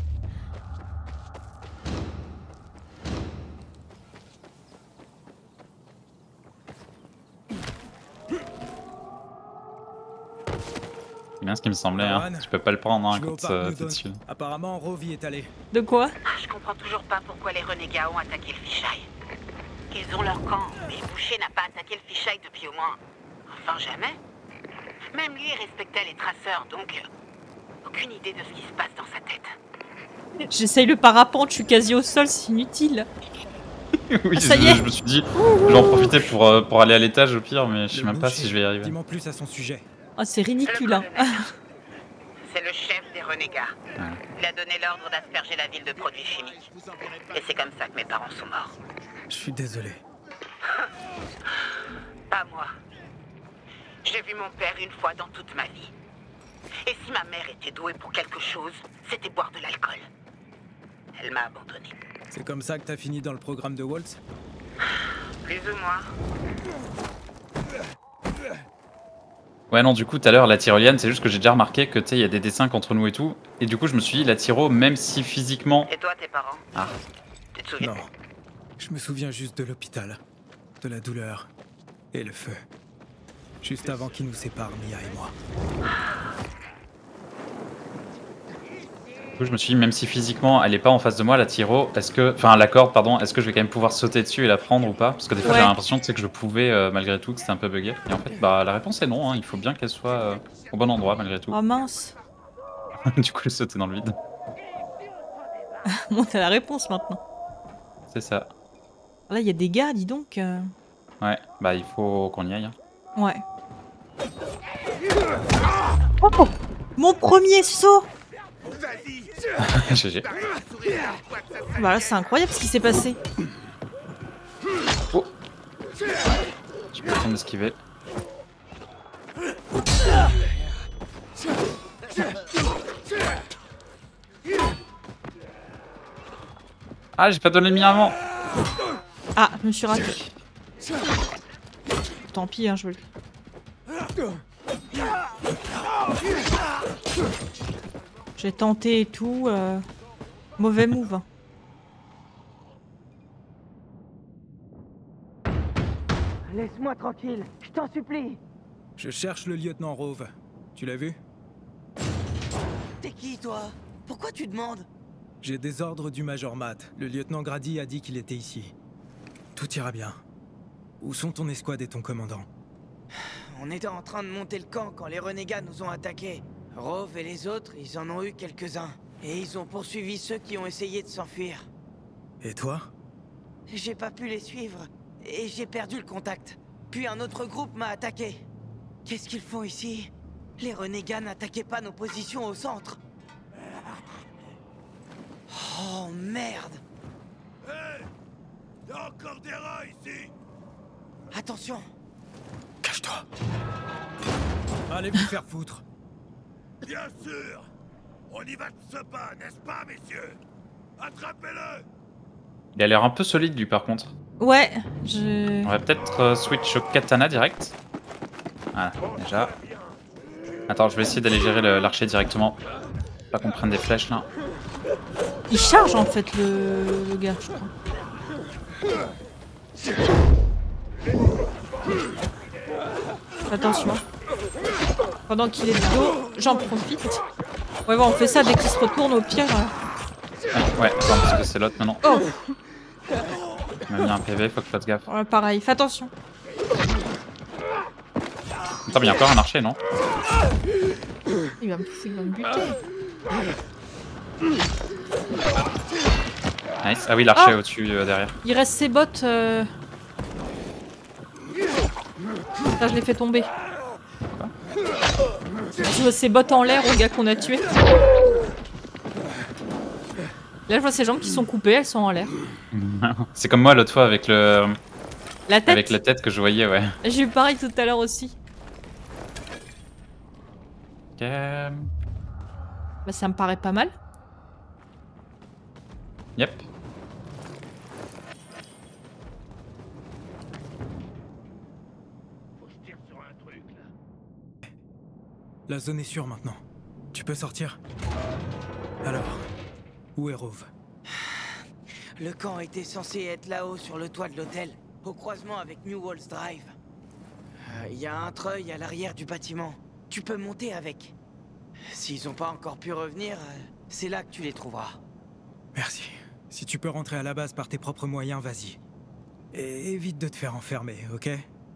C'est bien ce qui me semblait, hein. Tu peux pas le prendre hein, quand t'es dessus. Apparemment, Rove y est allé. De quoi? Je comprends toujours pas pourquoi les renégats ont attaqué le Fisheye. Ils ont leur camp, mais Boucher n'a pas attaqué le Fisheye depuis au moins... Enfin, jamais. Même lui respectait les traceurs, donc... aucune idée de ce qui se passe dans sa tête. J'essaye le parapente, je suis quasi au sol, c'est inutile. Oui, ah, ça y est. Je me suis dit, j'en profitais pour aller à l'étage au pire, mais je sais même pas si je vais y arriver. Dis-moi plus à son sujet. Oh, c'est ridicule, hein. C'est le chef des renégats. Ouais. Il a donné l'ordre d'asperger la ville de produits chimiques. Et c'est comme ça que mes parents sont morts. Je suis désolé. Pas moi. J'ai vu mon père une fois dans toute ma vie. Et si ma mère était douée pour quelque chose, c'était boire de l'alcool. Elle m'a abandonné. C'est comme ça que t'as fini dans le programme de Waltz? Plus ou moins. Ouais non, du coup tout à l'heure la tyrolienne, c'est juste que j'ai déjà remarqué que tu sais, il y a des dessins contre nous et tout. Et du coup je me suis dit, la tyro, même si physiquement... Et toi, tes parents? Ah. Tu te souviens? Non. Je me souviens juste de l'hôpital, de la douleur et le feu. Juste avant qu'ils nous séparent, Mia et moi. Du coup je me suis dit, même si physiquement elle est pas en face de moi, la tyro, est-ce que... Enfin la corde, pardon, est-ce que je vais quand même pouvoir sauter dessus et la prendre ou pas? Parce que des fois Ouais. j'ai l'impression tu sais, que je pouvais malgré tout, que c'était un peu bugué. Et en fait, bah la réponse est non, hein. Il faut bien qu'elle soit au bon endroit malgré tout. Oh mince. Du coup elle sautait dans le vide. Bon, t'as la réponse maintenant. C'est ça. Là, il y a des gars, dis donc. Ouais, bah il faut qu'on y aille. Hein. Ouais. Oh, mon premier saut. GG. Bah là, c'est incroyable ce qui s'est passé. J'ai pas le temps d'esquiver. Ah, j'ai pas donné le mien avant. Ah, je me suis raté. Tant pis, hein, je veux le... J'ai tenté et tout. Mauvais move. Hein. Laisse-moi tranquille, je t'en supplie. Je cherche le lieutenant Rove. Tu l'as vu? T'es qui, toi? Pourquoi tu demandes? J'ai des ordres du Major Matt. Le lieutenant Grady a dit qu'il était ici. Tout ira bien. Où sont ton escouade et ton commandant? On était en train de monter le camp quand les renégats nous ont attaqués. Rove et les autres, ils en ont eu quelques-uns. Et ils ont poursuivi ceux qui ont essayé de s'enfuir. Et toi? J'ai pas pu les suivre. Et j'ai perdu le contact. Puis un autre groupe m'a attaqué. Qu'est-ce qu'ils font ici? Les renégats n'attaquaient pas nos positions au centre. Oh merde! Hey! Y'a encore des rats ici! Attention! Cache-toi! Allez vous faire foutre! Bien sûr! On y va de ce pas, n'est-ce pas, messieurs? Attrapez-le! Il a l'air un peu solide lui par contre. Ouais, je... On va peut-être switch au katana direct. Voilà, déjà. Attends, je vais essayer d'aller gérer l'archer directement. Pas qu'on prenne des flèches là. Il charge en fait le gars, je crois. Attention. Pendant qu'il est de dos, j'en profite. Ouais, bon, on fait ça dès qu'il se retourne au pire. Ouais, attends, parce que c'est l'autre maintenant. Oh! Il m'a mis un PV, faut que je fasse gaffe. Ouais, pareil, fais attention. Attends, mais il y a encore un archer, non? Il va me buter. Nice. Ah oui, l'archer est au-dessus derrière. Il reste ses bottes. Là, je l'ai fait tomber. Quoi? Je vois ses bottes en l'air au gars qu'on a tué. Là, je vois ses jambes qui sont coupées, elles sont en l'air. C'est comme moi l'autre fois avec le. La tête? Avec la tête que je voyais, ouais. J'ai eu pareil tout à l'heure aussi. Ok. Bah, ça me paraît pas mal. Yep. La zone est sûre maintenant. Tu peux sortir? Alors, où est Rove? Le camp était censé être là-haut sur le toit de l'hôtel, au croisement avec New Walls Drive. Il y a un treuil à l'arrière du bâtiment. Tu peux monter avec. S'ils n'ont pas encore pu revenir, c'est là que tu les trouveras. Merci. Si tu peux rentrer à la base par tes propres moyens, vas-y. Et évite de te faire enfermer, ok?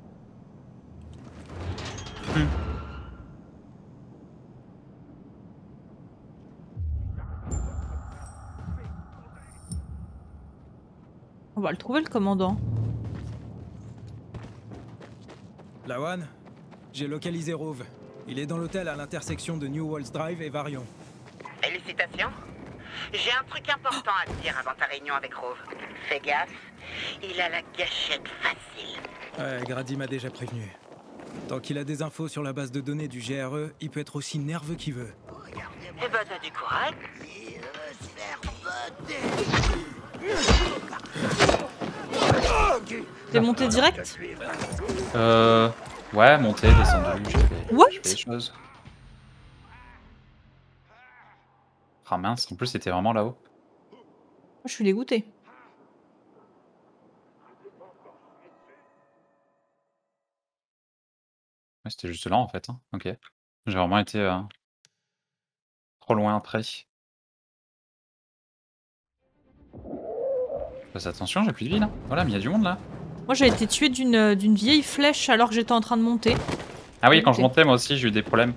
On va le trouver, le commandant. Lawan, j'ai localisé Rove. Il est dans l'hôtel à l'intersection de New Walls Drive et Varion. Félicitations. J'ai un truc important à te dire avant ta réunion avec Rove. Fais gaffe, il a la gâchette facile. Ouais, Grady m'a déjà prévenu. Tant qu'il a des infos sur la base de données du GRE, il peut être aussi nerveux qu'il veut. Eh ben t'as du courage. T'es monté direct? Ouais, monté, descendu, j'ai fait des choses. Ah mince, en plus c'était vraiment là-haut. Je suis dégoûté. Ouais, c'était juste là en fait. Hein. Ok. J'ai vraiment été trop loin après. Fais attention, j'ai plus de vie là. Voilà, mais il y a du monde là. Moi j'ai été tué d'une vieille flèche alors que j'étais en train de monter. Ah oui, quand je montais moi aussi j'ai eu des problèmes.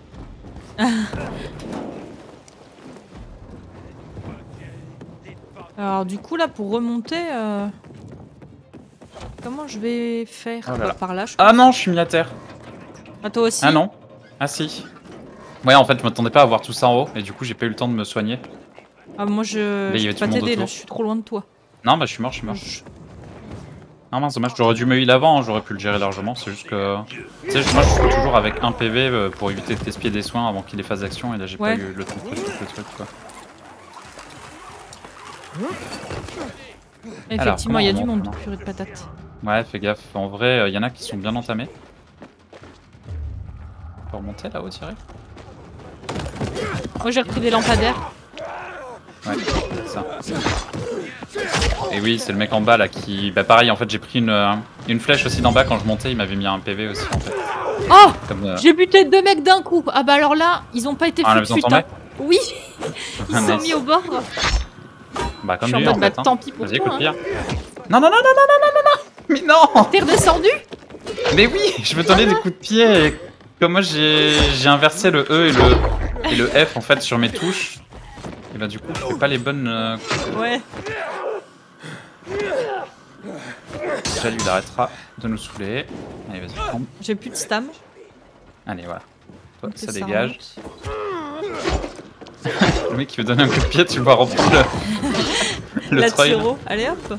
Alors du coup là pour remonter, comment je vais faire? Oh là là. Par là je Ah non, je suis mis à terre. Ah toi aussi? Ah non. Ah si. Ouais, en fait je m'attendais pas à voir tout ça en haut et du coup j'ai pas eu le temps de me soigner. Ah moi je peux pas t'aider là, je suis trop loin de toi. Non bah je suis mort, Ah mince, dommage, j'aurais dû me heal avant, j'aurais pu le gérer largement, c'est juste que... Tu sais, moi je suis toujours avec un PV pour éviter de t'espier des soins avant qu'il ait phase d'action, et là j'ai pas eu le temps de faire tout le truc quoi. Effectivement, il y a du monde, purée de patates. Ouais, fais gaffe, en vrai, il y en a qui sont bien entamés. On peut remonter là-haut direct. Moi j'ai repris des lampadaires. Ouais, c'est ça. Et oui, c'est le mec en bas là qui... Bah pareil, en fait j'ai pris une flèche aussi d'en bas quand je montais, il m'avait mis un PV aussi en fait. Oh Comme, j'ai buté 2 mecs d'un coup. Ah bah alors là, ils ont pas été fut hein. Oui. Ils se sont mis au bord. Bah comme je suis lui en mode, en fait. bah, tant pis pour Vas-y, toi. écoute pire. Non, non, non, non, non, non, non, non, non. Mais non. T'es redescendu? Mais oui, je me donnais des coups de pied et comme moi j'ai inversé le E et le F en fait sur mes touches. Et bah du coup je fais pas les bonnes... Ouais. Déjà lui il arrêtera de nous saouler. Allez vas-y prends. J'ai plus de stam. Allez voilà. Toi donc ça ça dégage. Le mec qui veut donner un coup de pied, tu vois remplir le la trail. tiro. Allez hop.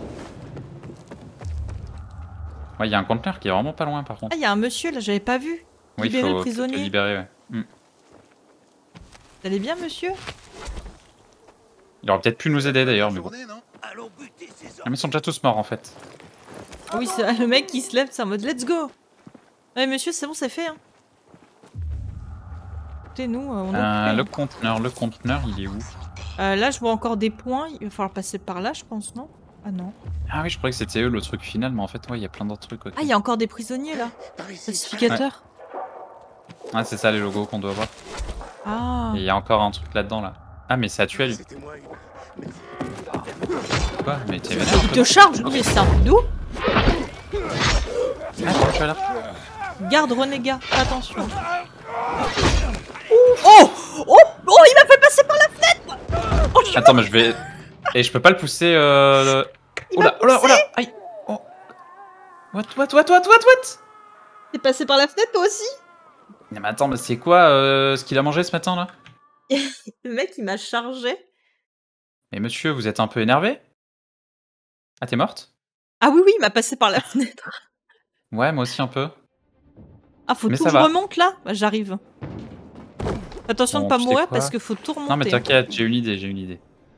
Ouais, il y a un conteneur qui est vraiment pas loin par contre. Ah, il y a un monsieur là, j'avais pas vu. Oui, Libérer faut le prisonnier. te libérer, ouais. Vous allez bien, monsieur? Il aurait peut-être pu nous aider d'ailleurs, mais bon. Ah, mais ils sont déjà tous morts en fait. Ah oui, c'est le mec qui se lève, c'est en mode let's go. Ouais, monsieur, c'est bon, c'est fait. Hein. Écoutez, nous, on est le conteneur, il est où? là, je vois encore des points. Il va falloir passer par là, je pense, non? Ah non. Ah oui, je croyais que c'était eux le truc final, mais en fait, ouais, il y a plein d'autres trucs. Okay. Ah, il y a encore des prisonniers là. Pacificateur. Ouais. Ah, c'est ça les logos qu'on doit voir. Ah. Et il y a encore un truc là-dedans là. Ah, mais c'est à tuer lui. Quoi? Mais t'es vénère? Il te charge, lui, mais c'est un d'où? Ah, comment tu as l'air? Garde renégat, attention. Oh! Oh! Oh! Il m'a fait passer par la fenêtre! Oh, attends, mais je vais. Et je peux pas le pousser. Oh là, oh là, oh là! Aïe! Oh! What? T'es passé par la fenêtre toi aussi? Non, mais attends, mais c'est quoi ce qu'il a mangé ce matin là? Le mec il m'a chargé. Mais monsieur, vous êtes un peu énervé? Ah, t'es morte? Ah oui, il m'a passé par la fenêtre. Ouais, moi aussi un peu. Ah, faut tout que je remonte là? Bah, j'arrive. Attention de pas mourir parce qu'il faut tout remonter. Non, mais t'inquiète, j'ai une idée.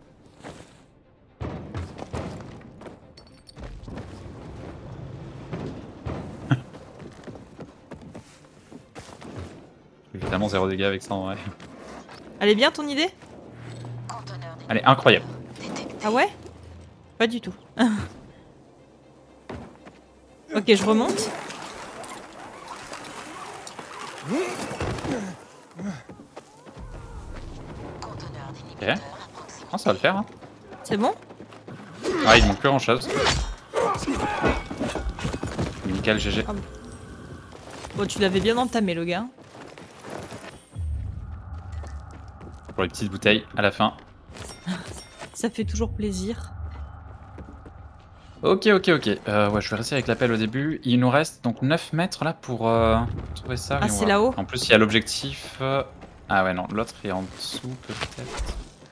Évidemment, 0 dégâts avec ça en vrai. Elle est bien ton idée? Elle est incroyable. Ah ouais? Pas du tout. Ok, je remonte. Ok. Oh, ça va le faire. Hein. C'est bon? Ouais, il manque plus grand chose. Nickel, GG. Ah bon. Bon, tu l'avais bien entamé le gars. Pour les petites bouteilles à la fin. Ça fait toujours plaisir. Ok. Ouais, je vais rester avec l'appel au début. Il nous reste donc 9 mètres là pour trouver ça. Ah, c'est là-haut. En plus, il y a l'objectif. Ah ouais, non, l'autre est en dessous peut-être.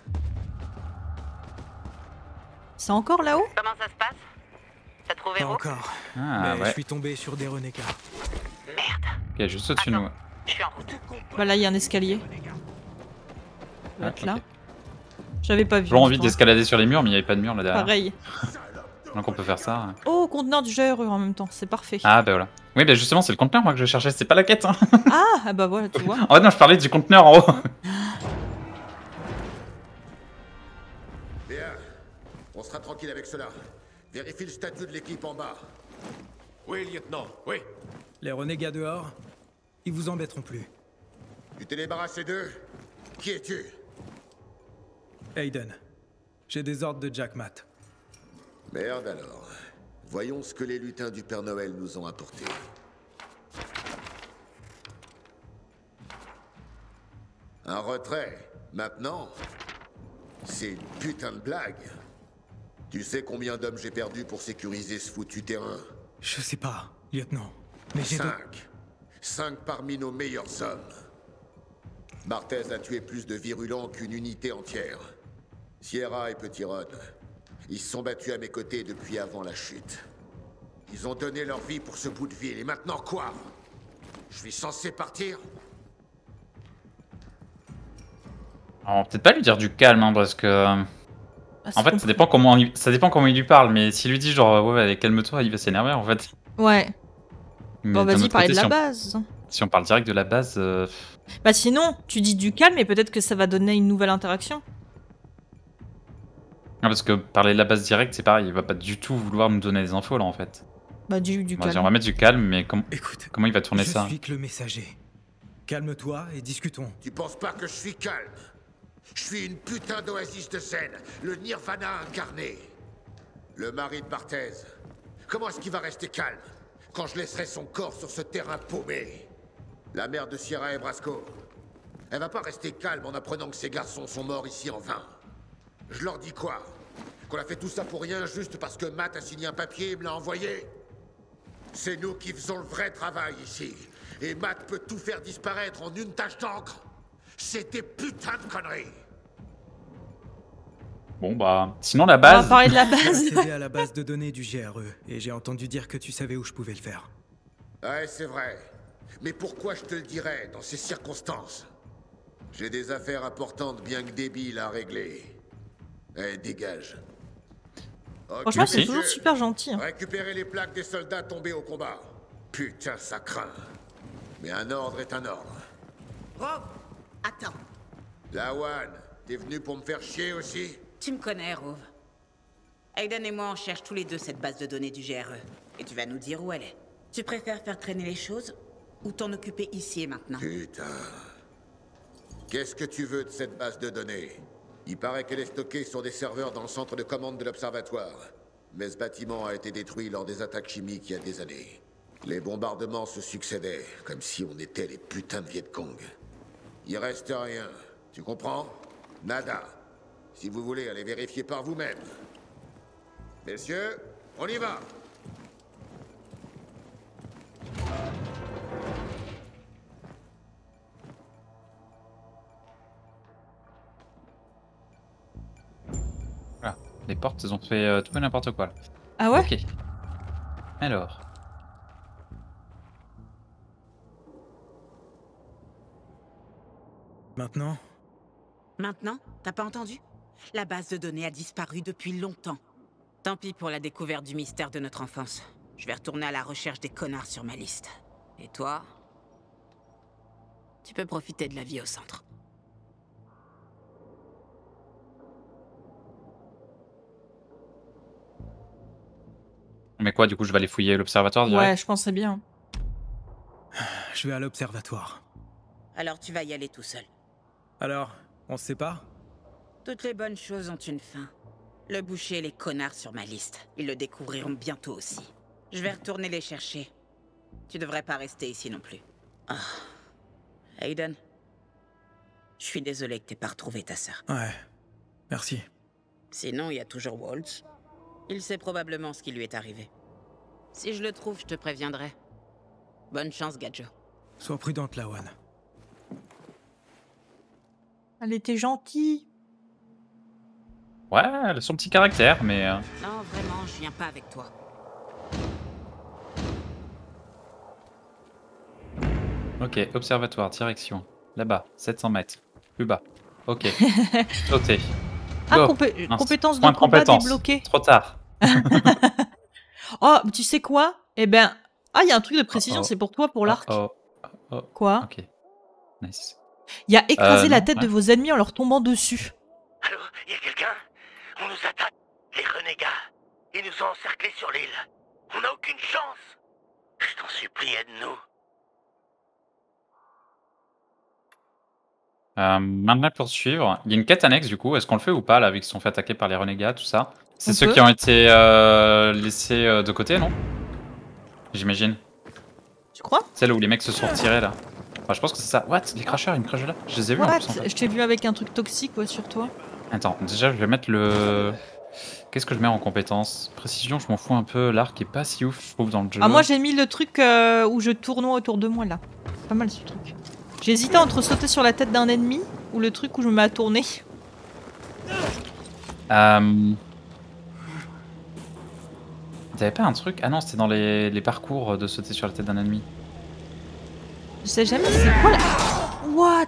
C'est encore là-haut? Comment ça se passe? T'as trouvé Pas Rook? encore. Ah mais ouais. je suis tombé sur des renégats. Merde. Ok, juste au-dessus de nous. Je suis en route. Bah là, il y a un escalier. Ah, Être là. ok. J'avais pas vu. J'ai envie d'escalader sur les murs, mais il n'y avait pas de mur là derrière. Pareil. Donc on peut faire ça. Oh, conteneur du GRE en même temps, c'est parfait. Ah bah voilà. Oui, bah justement, c'est le conteneur moi que je cherchais, c'est pas la quête. Hein. Ah bah voilà, tu vois. En fait, non, je parlais du conteneur en haut. Bien. On sera tranquille avec cela. Vérifie le statut de l'équipe en bas. Oui, lieutenant, oui. Les renégats dehors, ils vous embêteront plus. Tu t'es débarrassé d'eux? Qui es-tu? Aiden, j'ai des ordres de Jack Matt. Merde alors. Voyons ce que les lutins du Père Noël nous ont apporté. Un retrait, maintenant? C'est une putain de blague. Tu sais combien d'hommes j'ai perdu pour sécuriser ce foutu terrain? Je sais pas, lieutenant. Mais j'ai... 5 parmi nos meilleurs hommes. Martez a tué plus de virulents qu'une unité entière. Sierra et Petit Rod, ils se sont battus à mes côtés depuis avant la chute. Ils ont donné leur vie pour ce bout de ville, et maintenant quoi? Je suis censé partir? Alors, peut-être pas lui dire du calme, hein, parce que... Ah, en fait, ça dépend comment il lui parle, mais s'il lui dit genre, ouais, allez, calme-toi, il va s'énerver, en fait. Ouais. Mais Bon, d'un vas-y, autre parler côté, de la base. si on parle direct de la base... Bah sinon, tu dis du calme et peut-être que ça va donner une nouvelle interaction. Non, parce que parler de la base directe, c'est pareil, il va pas du tout vouloir nous donner des infos, là, en fait. Bah du Vas-y, calme. on va mettre du calme, mais Écoute, comment il va tourner ça? Je suis que le messager. Calme-toi et discutons. Tu penses pas que je suis calme? Je suis une putain d'oasis de zen, le Nirvana incarné. Le mari de Barthez. Comment est-ce qu'il va rester calme quand je laisserai son corps sur ce terrain paumé? La mère de Sierra et Brasco. Elle va pas rester calme en apprenant que ces garçons sont morts ici en vain. Je leur dis quoi? Qu'on a fait tout ça pour rien juste parce que Matt a signé un papier et me l'a envoyé? C'est nous qui faisons le vrai travail ici. Et Matt peut tout faire disparaître en une tache d'encre. C'est des putains de conneries. Bon bah, sinon la On va base... parler de la J'ai base. accédé à la base de données du GRE et j'ai entendu dire que tu savais où je pouvais le faire. Ouais, c'est vrai. Mais pourquoi je te le dirais dans ces circonstances? J'ai des affaires importantes bien que débiles à régler. Eh, dégage. Ok, Franchement, c'est Merci. toujours super gentil. Hein. Récupérer les plaques des soldats tombés au combat. Putain, ça craint. Mais un ordre est un ordre. Rob, attends. Lawan, t'es venu pour me faire chier aussi? Tu me connais, Rove. Aiden et moi, on cherche tous les deux cette base de données du GRE. Et tu vas nous dire où elle est. Tu préfères faire traîner les choses ou t'en occuper ici et maintenant? Putain. Qu'est-ce que tu veux de cette base de données? Il paraît qu'elle est stockée sur des serveurs dans le centre de commande de l'Observatoire. Mais ce bâtiment a été détruit lors des attaques chimiques il y a des années. Les bombardements se succédaient, comme si on était les putains de Viet Cong. Il reste rien. Tu comprends? Nada. Si vous voulez, allez vérifier par vous-même. Messieurs, on y va! Voilà. Les portes, elles ont fait tout et n'importe quoi, là. Ah ouais? Ok. Alors... Maintenant, Maintenant? T'as pas entendu? La base de données a disparu depuis longtemps. Tant pis pour la découverte du mystère de notre enfance. Je vais retourner à la recherche des connards sur ma liste. Et toi? Tu peux profiter de la vie au centre. Mais quoi, du coup, je vais aller fouiller l'observatoire direct? Ouais, je pensais bien. je vais à l'observatoire. Alors tu vas y aller tout seul. Alors, on se sépare? Toutes les bonnes choses ont une fin. Le boucher et les connards sur ma liste. Ils le découvriront bientôt aussi. Je vais retourner les chercher. Tu devrais pas rester ici non plus. Ah. Aiden, je suis désolé que t'aies pas retrouvé ta sœur. Ouais, merci. Sinon, il y a toujours Waltz. Il sait probablement ce qui lui est arrivé. Si je le trouve, je te préviendrai. Bonne chance, Gadjo. Sois prudente, Lawan. Elle était gentille. Ouais, elle a son petit caractère, mais... Non, vraiment, je viens pas avec toi. Ok, observatoire, direction. Là-bas, 700 mètres. Plus bas. Ok. Sauter. Ah, Go. compétence de Point combat compétence. débloquée. Trop tard. Oh, tu sais quoi? Eh ben... Ah, il y a un truc de précision, Oh, oh. c'est pour toi, pour l'arc. Oh, oh. Quoi? Ok. Nice. Il y a écrasé la non, tête ouais. de vos ennemis en leur tombant dessus. Allô, y a quelqu'un? On nous attaque. Les renégats. Ils nous ont encerclés sur l'île. On n'a aucune chance. Je t'en supplie, aide-nous. Maintenant pour suivre, il y a une quête annexe du coup, est-ce qu'on le fait ou pas là, vu qu'ils se sont fait attaquer par les renégats, tout ça? C'est On ceux peut. qui ont été laissés de côté, non? J'imagine. Tu crois? Celle où les mecs se sont retirés là. Enfin, je pense que c'est ça. What? Les crashers, ils me crashent là? Je les ai vus en What? plus en fait. Je t'ai vu avec un truc toxique, ouais, sur toi. Attends, déjà je vais mettre le... Qu'est-ce que je mets en compétence? Précision, je m'en fous un peu, l'arc est pas si ouf, je trouve, dans le jeu. Ah, moi j'ai mis le truc où je tournoie autour de moi là. C'est pas mal ce truc. J'ai hésité entre sauter sur la tête d'un ennemi ou le truc où je me mets à tourner. T'avais pas un truc? Ah non, c'était dans les parcours de sauter sur la tête d'un ennemi. Je sais jamais c'est quoi la... What?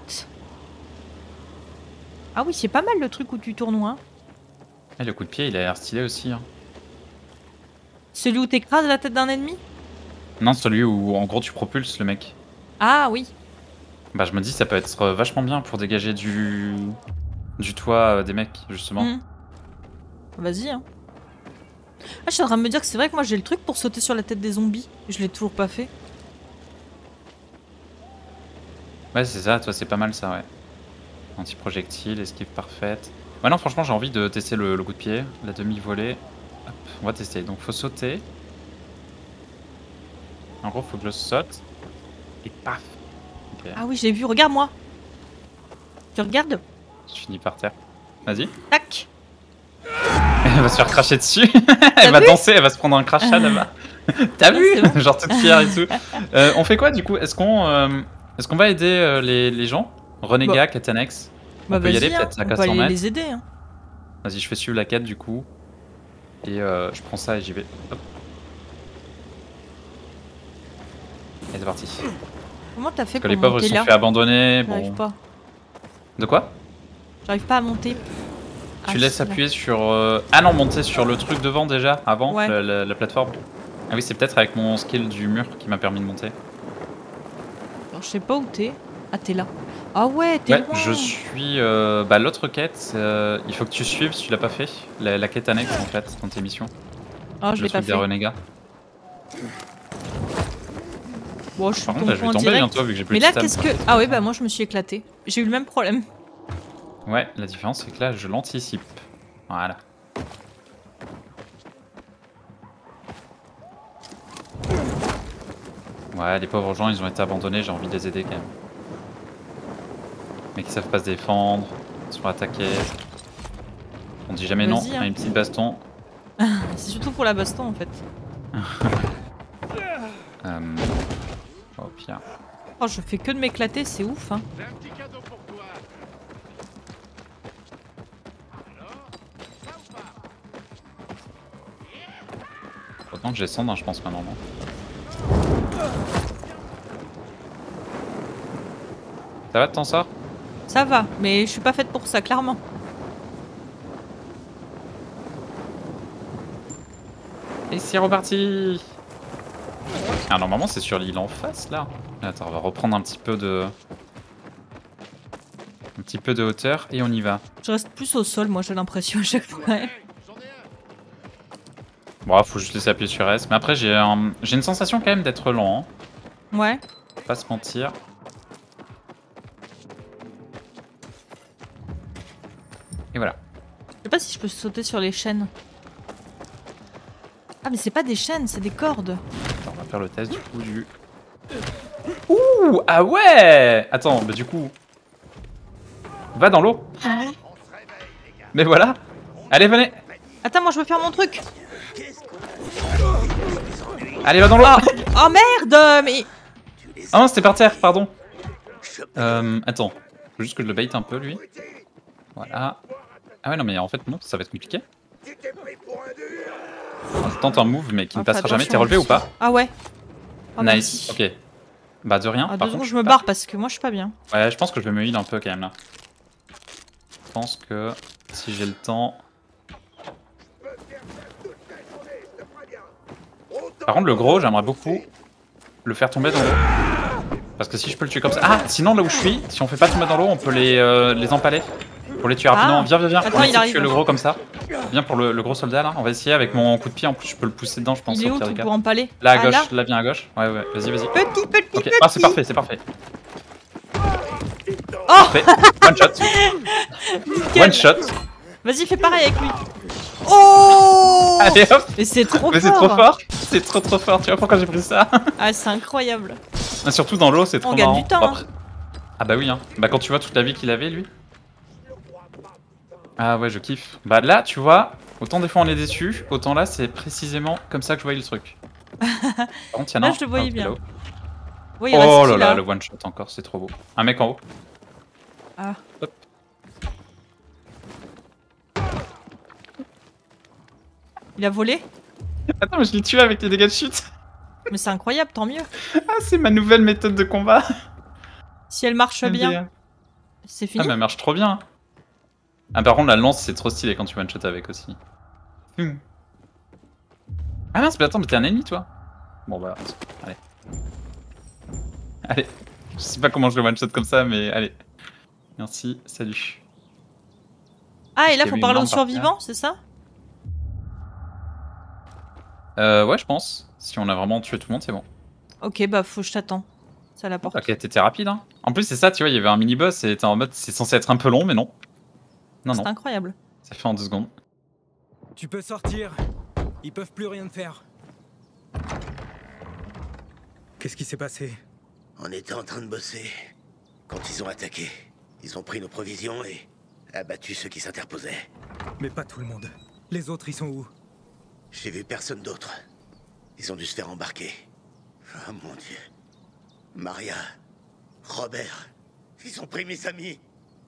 Ah oui, c'est pas mal le truc où tu tournoies. Hein. Et le coup de pied, il a l'air stylé aussi. Hein. Celui où t'écrases la tête d'un ennemi? Non, celui où en gros tu propulses le mec. Ah oui. Bah je me dis ça peut être vachement bien pour dégager du toit des mecs, justement. Mmh. Vas-y, hein. Ah, je suis en train de me dire que c'est vrai que moi j'ai le truc pour sauter sur la tête des zombies. Je l'ai toujours pas fait. Ouais, c'est ça, toi c'est pas mal ça, ouais. Anti-projectile, esquive parfaite. Ouais, non, franchement, j'ai envie de tester le coup de pied, la demi-volée. Hop, on va tester. Donc, faut sauter. En gros, faut que je saute. Et paf. Okay. Ah oui, je l'ai vu, regarde-moi. Tu regardes? Je finis par terre. Vas-y. Tac. Elle va se faire cracher dessus. Elle va danser, elle va se prendre un crachat là-bas. T'as vu? Bon. Genre toute fière et tout. On fait quoi du coup? Est-ce qu'on va aider les gens? Renégat, Katanex. Bah on peut y aller hein, peut-être à on 400 peut aller mètres. les aider. Hein. Vas-y, je fais suivre la quête du coup. Et je prends ça et j'y vais. Hop. Et c'est parti. Comment t'as fait Parce que pour les pauvres monter ils sont là? fait abandonner. J'arrive Bon. pas. De quoi? J'arrive pas à monter. Tu laisses appuyer sur... Ah non, monter sur le truc devant déjà, avant, ouais. la plateforme. Ah oui, c'est peut-être avec mon skill du mur qui m'a permis de monter. Alors je sais pas où t'es. Ah t'es là. Ah ouais, t'es loin. Je suis... bah l'autre quête, il faut que tu suives si tu l'as pas fait. La quête annexe en fait, dans tes missions. Ah je l'ai pas fait. Le truc des renégats. Bon, je suis Par contre, là, je vais tomber bientôt vu que j'ai plus mais de là, stab. qu'est-ce que... Ah ouais, bah moi je me suis éclaté. J'ai eu le même problème. Ouais, la différence c'est que là, je l'anticipe. Voilà. Ouais, les pauvres gens, ils ont été abandonnés, j'ai envie de les aider quand même. Mais qui savent pas se défendre, ils sont attaqués. On dit jamais non, hein. à une petite baston. C'est surtout pour la baston en fait. Oh, pire. Oh, je fais que de m'éclater, c'est ouf. Hein. Autant que je descende, hein, je pense maintenant. Non. Ça va, t'en sors? Ça va, mais je suis pas faite pour ça, clairement. Et c'est reparti. Ah, normalement c'est sur l'île en face là. Attends, on va reprendre un petit peu de hauteur et on y va. Je reste plus au sol, moi j'ai l'impression à chaque fois. Bon, faut juste laisser appuyer sur S. Mais après j'ai une sensation quand même d'être lent. Hein. Ouais. Faut pas se mentir. Et voilà. Je sais pas si je peux sauter sur les chaînes. Ah mais c'est pas des chaînes, c'est des cordes. Attends, on va faire le test du coup du... Ouh, ah ouais. Attends, bah du coup... Va dans l'eau. Mais voilà. Allez, venez. Attends, moi je veux faire mon truc. Allez, va dans l'eau. Oh merde, mais... Ah non, c'était par terre, pardon. Attends, faut juste que je le bait un peu lui. Voilà. Ah ouais, non mais en fait non, ça va être compliqué. Je tente un move mais qui ne passera jamais. T'es relevé ou pas? Ah ouais. Oh, nice, merci. ok. Bah de rien. Ah, par contre, je me barre parce que moi je suis pas bien. Ouais, je pense que je vais me heal un peu quand même là. Je pense que si j'ai le temps... Par contre le gros, j'aimerais beaucoup le faire tomber dans l'eau. Parce que si je peux le tuer comme ça... Ah, sinon là où je suis, si on fait pas tomber dans l'eau, on peut les empaler. Pour les tuer rapidement. Viens. Attends, on va essayer de arrive. tuer le gros comme ça. Viens pour le gros soldat là. On va essayer avec mon coup de pied. En plus, je peux le pousser dedans, je pense. Il est au où pire des cas. pour empaler? Là à Ah, gauche, là viens à gauche. Ouais, vas-y. Petit. Ok, ah, c'est parfait, c'est parfait. Oh Parfait. One shot. One shot. Vas-y, fais pareil avec lui. Oh Allez hop. Mais c'est trop fort. Mais c'est trop fort. C'est trop fort. Tu vois pourquoi j'ai pris ça? Ah, c'est incroyable. Surtout dans l'eau, c'est trop On marrant. gagne du temps. Bon, après... Ah bah oui, hein. Bah quand tu vois toute la vie qu'il avait, lui. Ah ouais, je kiffe. Bah là, tu vois, autant des fois on est déçu, autant là, c'est précisément comme ça que je voyais le truc. Par contre, il y en a Là, un. je le voyais bien. Là-haut. Oui, il reste Oh qui, là là, le one shot encore, c'est trop beau. Un mec en haut. Ah. Hop. Il a volé? Attends, mais je l'ai tué avec les dégâts de chute. Mais c'est incroyable, tant mieux. Ah, c'est ma nouvelle méthode de combat. Si elle marche bien, c'est fini. Ah, mais elle marche trop bien. Ah, par contre, la lance, c'est trop stylé quand tu one-shot avec aussi. Ah mince, mais attends, mais t'es un ennemi, toi. Bon, bah, allez. Allez. Je sais pas comment je le one-shot comme ça, mais allez. Merci, salut. Ah, et là, faut parler aux survivants, c'est ça? Ouais, je pense. Si on a vraiment tué tout le monde, c'est bon. Ok, bah, faut que je t'attends. Ça la porte. Ok, t'étais rapide, hein. En plus, c'est ça, tu vois, il y avait un mini-boss et t'es en mode, c'est censé être un peu long, mais non. Non, non. C'est incroyable. Ça fait en 2 secondes. Tu peux sortir. Ils peuvent plus rien faire. Qu'est-ce qui s'est passé? On était en train de bosser quand ils ont attaqué. Ils ont pris nos provisions et abattu ceux qui s'interposaient. Mais pas tout le monde. Les autres, ils sont où? J'ai vu personne d'autre. Ils ont dû se faire embarquer. Oh mon Dieu. Maria, Robert, ils ont pris mes amis.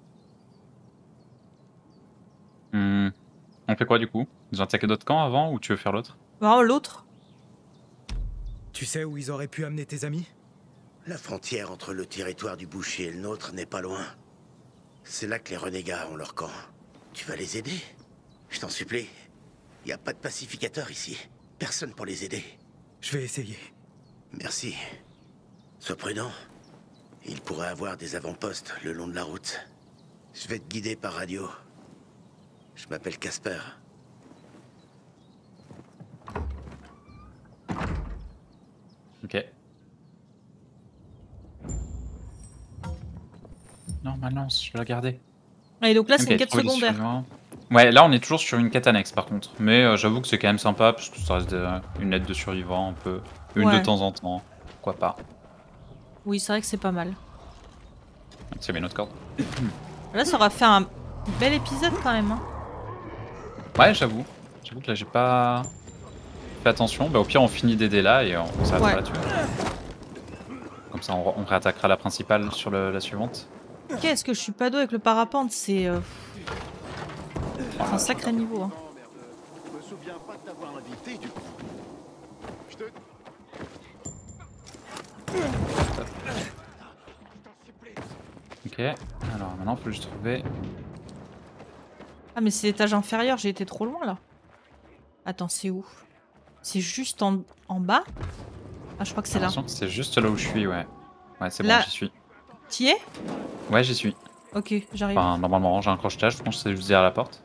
On fait quoi du coup? Ils ont attaqué d'autres camps avant ou tu veux faire l'autre? Oh, l'autre. Tu sais où ils auraient pu amener tes amis? La frontière entre le territoire du boucher et le nôtre n'est pas loin. C'est là que les renégats ont leur camp. Tu vas les aider? Je t'en supplie. Y a pas de pacificateur ici. Personne pour les aider. Je vais essayer. Merci. Sois prudent. Il pourrait avoir des avant-postes le long de la route. Je vais te guider par radio. Je m'appelle Casper. Ok. Non, ma lance, je vais la garder. Et donc là, c'est Ok, une quête trouver les secondaire. survivants. Ouais, là on est toujours sur une quête annexe par contre. Mais j'avoue que c'est quand même sympa parce que ça reste une aide de survivants un peu. Une de temps en temps. Pourquoi pas. Oui, c'est vrai que c'est pas mal. C'est bien notre corde. Là, ça aura fait un bel épisode quand même. Hein. Ouais, j'avoue. J'avoue que là j'ai pas fait attention. Bah, au pire, on finit d'aider là et on s'arrêtera là, tu vois. Comme ça, on réattaquera la principale sur la suivante. Ok, est-ce que je suis pas dos avec le parapente? C'est un sacré niveau. Hein. Je me souviens pas de t'avoir invité du coup. Je te... Ok, alors maintenant faut juste trouver. Ah, mais c'est l'étage inférieur, j'ai été trop loin là. Attends, c'est où? C'est juste en bas? Ah, je crois que c'est là. C'est juste là où je suis, ouais. Ouais, c'est bon, là... j'y suis. T'y es? Ouais, j'y suis. Ok, j'arrive. Enfin, normalement, j'ai un crochetage, je pense que c'est juste derrière la porte.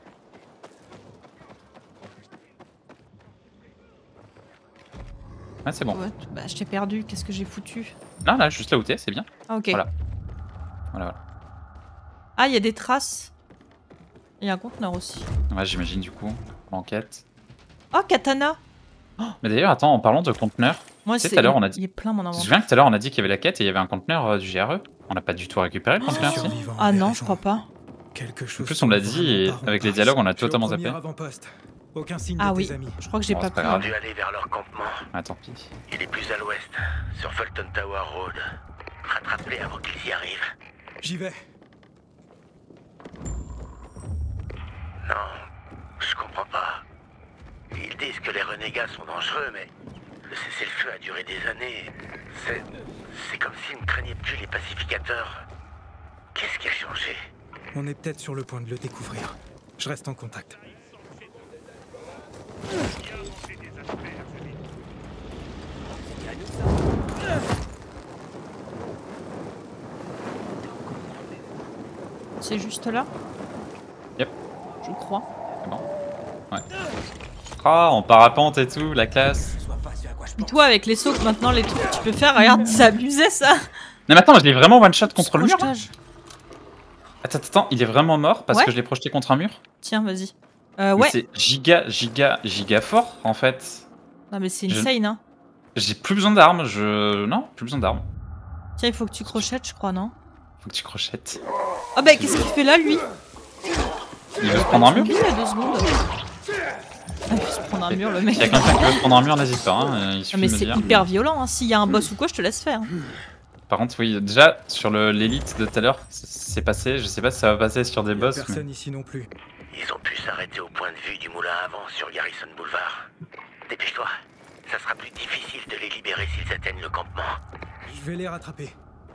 Ouais, c'est bon. Ouais, bah, je t'ai perdu, qu'est-ce que j'ai foutu? Non, là, juste là où t'es, c'est bien. Ah, ok. Voilà. Voilà. Ah, il y a des traces. Il y a un conteneur aussi. Ouais, j'imagine du coup. L'enquête. Oh, katana! Mais d'ailleurs, attends, en parlant de conteneur, Moi, tu sais, tout à l'heure, on a dit. Il est plein mon Tu te inventaire. souviens que tout à l'heure, on a dit qu'il y avait la quête et il y avait un conteneur du GRE? On n'a pas du tout récupéré le conteneur, si. Ah non, je crois pas. Quelque chose. En plus, on l'a dit et avec les dialogues, on a totalement zappé. Aucun signe Ah de oui, tes amis. je crois que j'ai Bon, pas c'est pas pris. grave. Dû aller vers leur campement. Ah, tant pis. Il est plus à l'ouest, sur Fulton Tower Road. Rattrape-les avant qu'ils y arrivent. J'y vais. Non, je comprends pas. Ils disent que les renégats sont dangereux, mais le cessez-le-feu a duré des années. C'est comme s'ils ne craignaient plus les pacificateurs. Qu'est-ce qui a changé? On est peut-être sur le point de le découvrir. Je reste en contact. C'est juste là? Yep. Je crois. C'est bon. Ouais. Ah, en parapente et tout, la classe. Et toi, avec les sauts, maintenant, les trucs que tu peux faire, regarde, c'est abusé ça! Non, mais attends, je l'ai vraiment one-shot contre le mur. Là. Projetage. Attends, il est vraiment mort parce Ouais. que je l'ai projeté contre un mur? Tiens, vas-y. Mais Ouais. c'est giga fort en fait. Non, mais c'est insane, hein. J'ai plus besoin d'armes, Non, plus besoin d'armes. Tiens, il faut que tu crochettes, je crois, non? Faut que tu crochettes. Ah bah, qu'est-ce qu'il fait là, lui? Il veut se prendre un mur? Il y a 2 secondes. Ah, il veut se prendre un mur, le mec. Il y a quelqu'un qui veut se prendre un mur, n'hésite pas. Hein. Il Non, suffit mais de me c'est dire. hyper violent, hein. S'il y a un boss ou quoi, je te laisse faire. Par contre, oui, déjà, sur l'élite de tout à l'heure, c'est passé. Je sais pas si ça va passer sur des boss. Personne ici non plus. Ils ont pu s'arrêter au point de vue du moulin à vent sur Garrison Boulevard. Dépêche-toi. Ça sera plus difficile de les libérer s'ils atteignent le campement. Je vais les rattraper.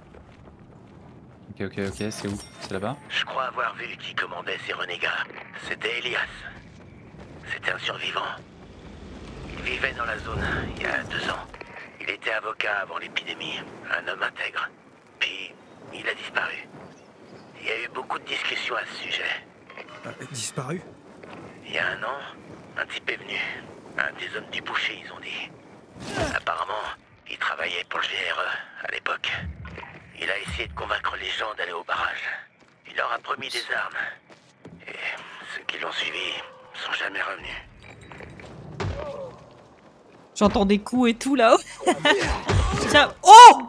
Ok, c'est où? C'est là-bas? Je crois avoir vu qui commandait ces renégats. C'était Elias. C'était un survivant. Il vivait dans la zone il y a 2 ans. Il était avocat avant l'épidémie, un homme intègre. Puis, il a disparu. Il y a eu beaucoup de discussions à ce sujet. Disparu? Il y a 1 an, un type est venu. Un des hommes du boucher, ils ont dit. Apparemment, il travaillait pour le GRE à l'époque. Il a essayé de convaincre les gens d'aller au barrage. Il leur a promis des armes. Et ceux qui l'ont suivi sont jamais revenus. J'entends des coups et tout là-haut. Tiens. Oh!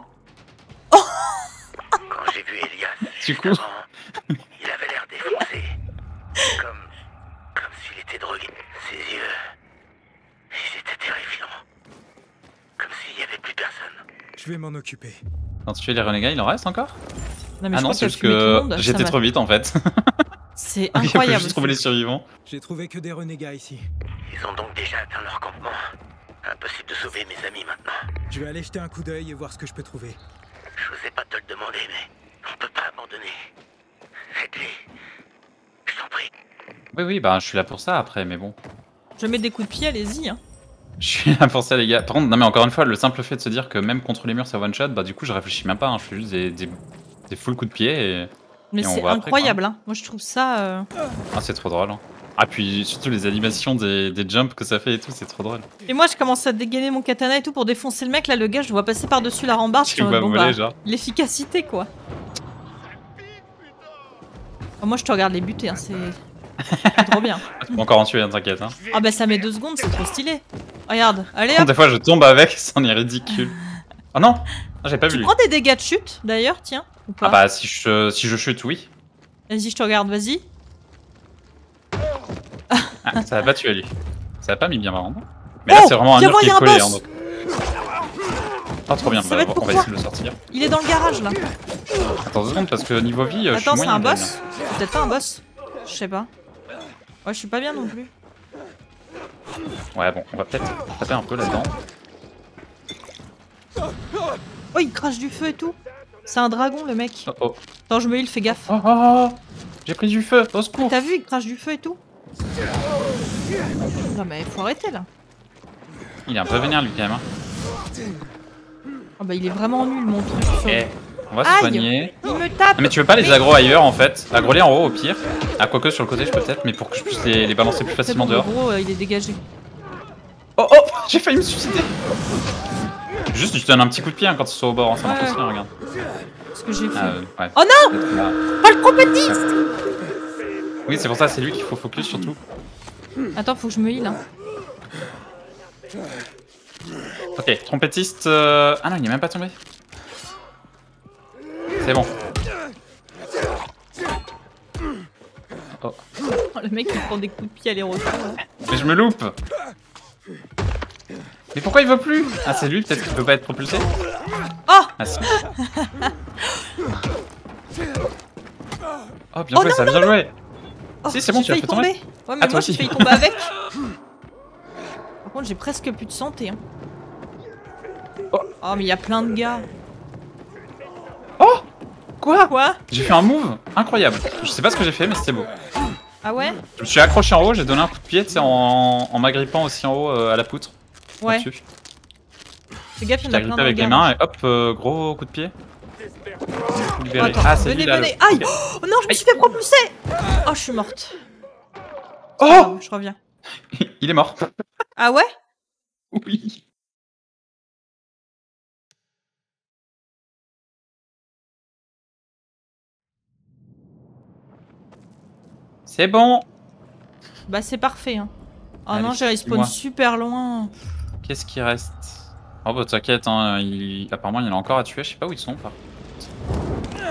Quand j'ai vu Elias, du coup, il avait l'air défoncé. Comme s'il était drogué. Ses yeux, ils étaient terrifiants. Comme s'il n'y avait plus personne. Je vais m'en occuper. quand tu fais les renégats, il en reste encore? Non, mais ah non, c'est juste que j'étais trop vite en fait. C'est incroyable. Il faut juste trouver les survivants. J'ai trouvé que des renégats ici. Ils ont donc déjà atteint leur campement. Impossible de sauver mes amis maintenant. Je vais aller jeter un coup d'œil et voir ce que je peux trouver. Je n'osais pas te le demander, mais on peut pas abandonner. Aide-les. Je t'en prie. Oui, bah je suis là pour ça après, mais bon. Je mets des coups de pied, allez-y. Hein. Je suis là pour ça, les gars. Par contre, non, mais encore une fois, le simple fait de se dire que même contre les murs ça one shot, bah du coup, je réfléchis même pas. Hein. Je fais juste des full coups de pied et. Mais c'est incroyable, hein. Moi je trouve ça. Ah, c'est trop drôle. Hein. Ah, puis surtout les animations des jumps que ça fait et tout, c'est trop drôle. Et moi je commence à dégainer mon katana et tout pour défoncer le mec. Là, le gars, je le vois passer par-dessus la rambarde. L'efficacité, quoi. Oh, moi je te regarde les buter, hein. C'est trop bien. Tu peux encore en tuer, hein, t'inquiète. Hein. Ah, bah ça met 2 secondes, c'est trop stylé. Regarde, allez hop. Des fois je tombe avec, c'en est ridicule. Oh non, j'ai pas vu. Tu prends des dégâts de chute d'ailleurs, tiens, ou pas? Ah bah si je chute, oui. Vas-y, je te regarde, vas-y. Ah, ça va pas tuer lui. Ça va pas mis bien marrant. Mais là c'est vraiment un mur qui est collé. Hein, donc. Oh trop bien, bah, on va essayer de le sortir. Il est dans le garage là. Attends 2 secondes parce que niveau vie, je suis Attends, c'est moyen un bien. boss? C'est peut-être pas un boss. Je sais pas. Ouais, je suis pas bien non plus. Ouais bon, on va peut-être taper un peu là-dedans. Oh, il crache du feu et tout. C'est un dragon le mec. Oh oh. Attends, je me heal, fais gaffe. Oh, j'ai pris du feu, au secours. T'as vu, il crache du feu et tout. Non mais faut arrêter là. Il est un peu vénère lui quand même. Hein. Oh bah il est vraiment nul mon truc. Okay. On va se soigner. Il me tape. Non, mais tu veux pas les aggro ailleurs en fait? Aggro-les en haut au pire. Ah quoique sur le côté je peux peut-être, mais pour que je puisse les balancer plus facilement dehors. En gros, il est dégagé. Oh oh, j'ai failli me suicider. Juste je te donne un petit coup de pied hein, quand ils sont au bord, hein, ça marche aussi, hein, regarde. Ce que j'ai fait. Ouais. Oh non, pas le trompettiste. Oui c'est pour ça, c'est lui qu'il faut focus surtout. Attends, faut que je me heal. Hein. Ok, trompettiste... Ah non, il est même pas tombé. C'est bon. Oh. Oh, le mec il prend des coups de pied aller-retour. Mais je me loupe. Mais pourquoi il veut plus? Ah c'est lui peut-être qu'il peut pas être propulsé. Oh ah, si. Oh bien joué, ça a bien joué. Oh, si c'est bon, tu as fait tomber. Ouais mais moi j'ai failli tomber avec. Par contre j'ai presque plus de santé. Hein. Oh mais il y a plein de gars. Oh quoi? Quoi? J'ai fait un move incroyable. Je sais pas ce que j'ai fait mais c'était beau. Ah ouais? Je me suis accroché en haut, j'ai donné un coup de pied en m'agrippant aussi en haut à la poutre. Ouais. Fais gaffe, il y en a plein avec les mains et hop, gros coup de pied. Attends, ah, c'est venez. Aïe! Oh non, je me suis fait propulser! Oh, je suis morte. Oh! Je reviens. Il est mort. Ah ouais? Oui. C'est bon. Bah c'est parfait. Hein. Oh allez, non, j'ai respawn super loin. Qu'est-ce qui reste? Oh bah t'inquiète, hein, apparemment il y en a encore à tuer, je sais pas où ils sont par contre.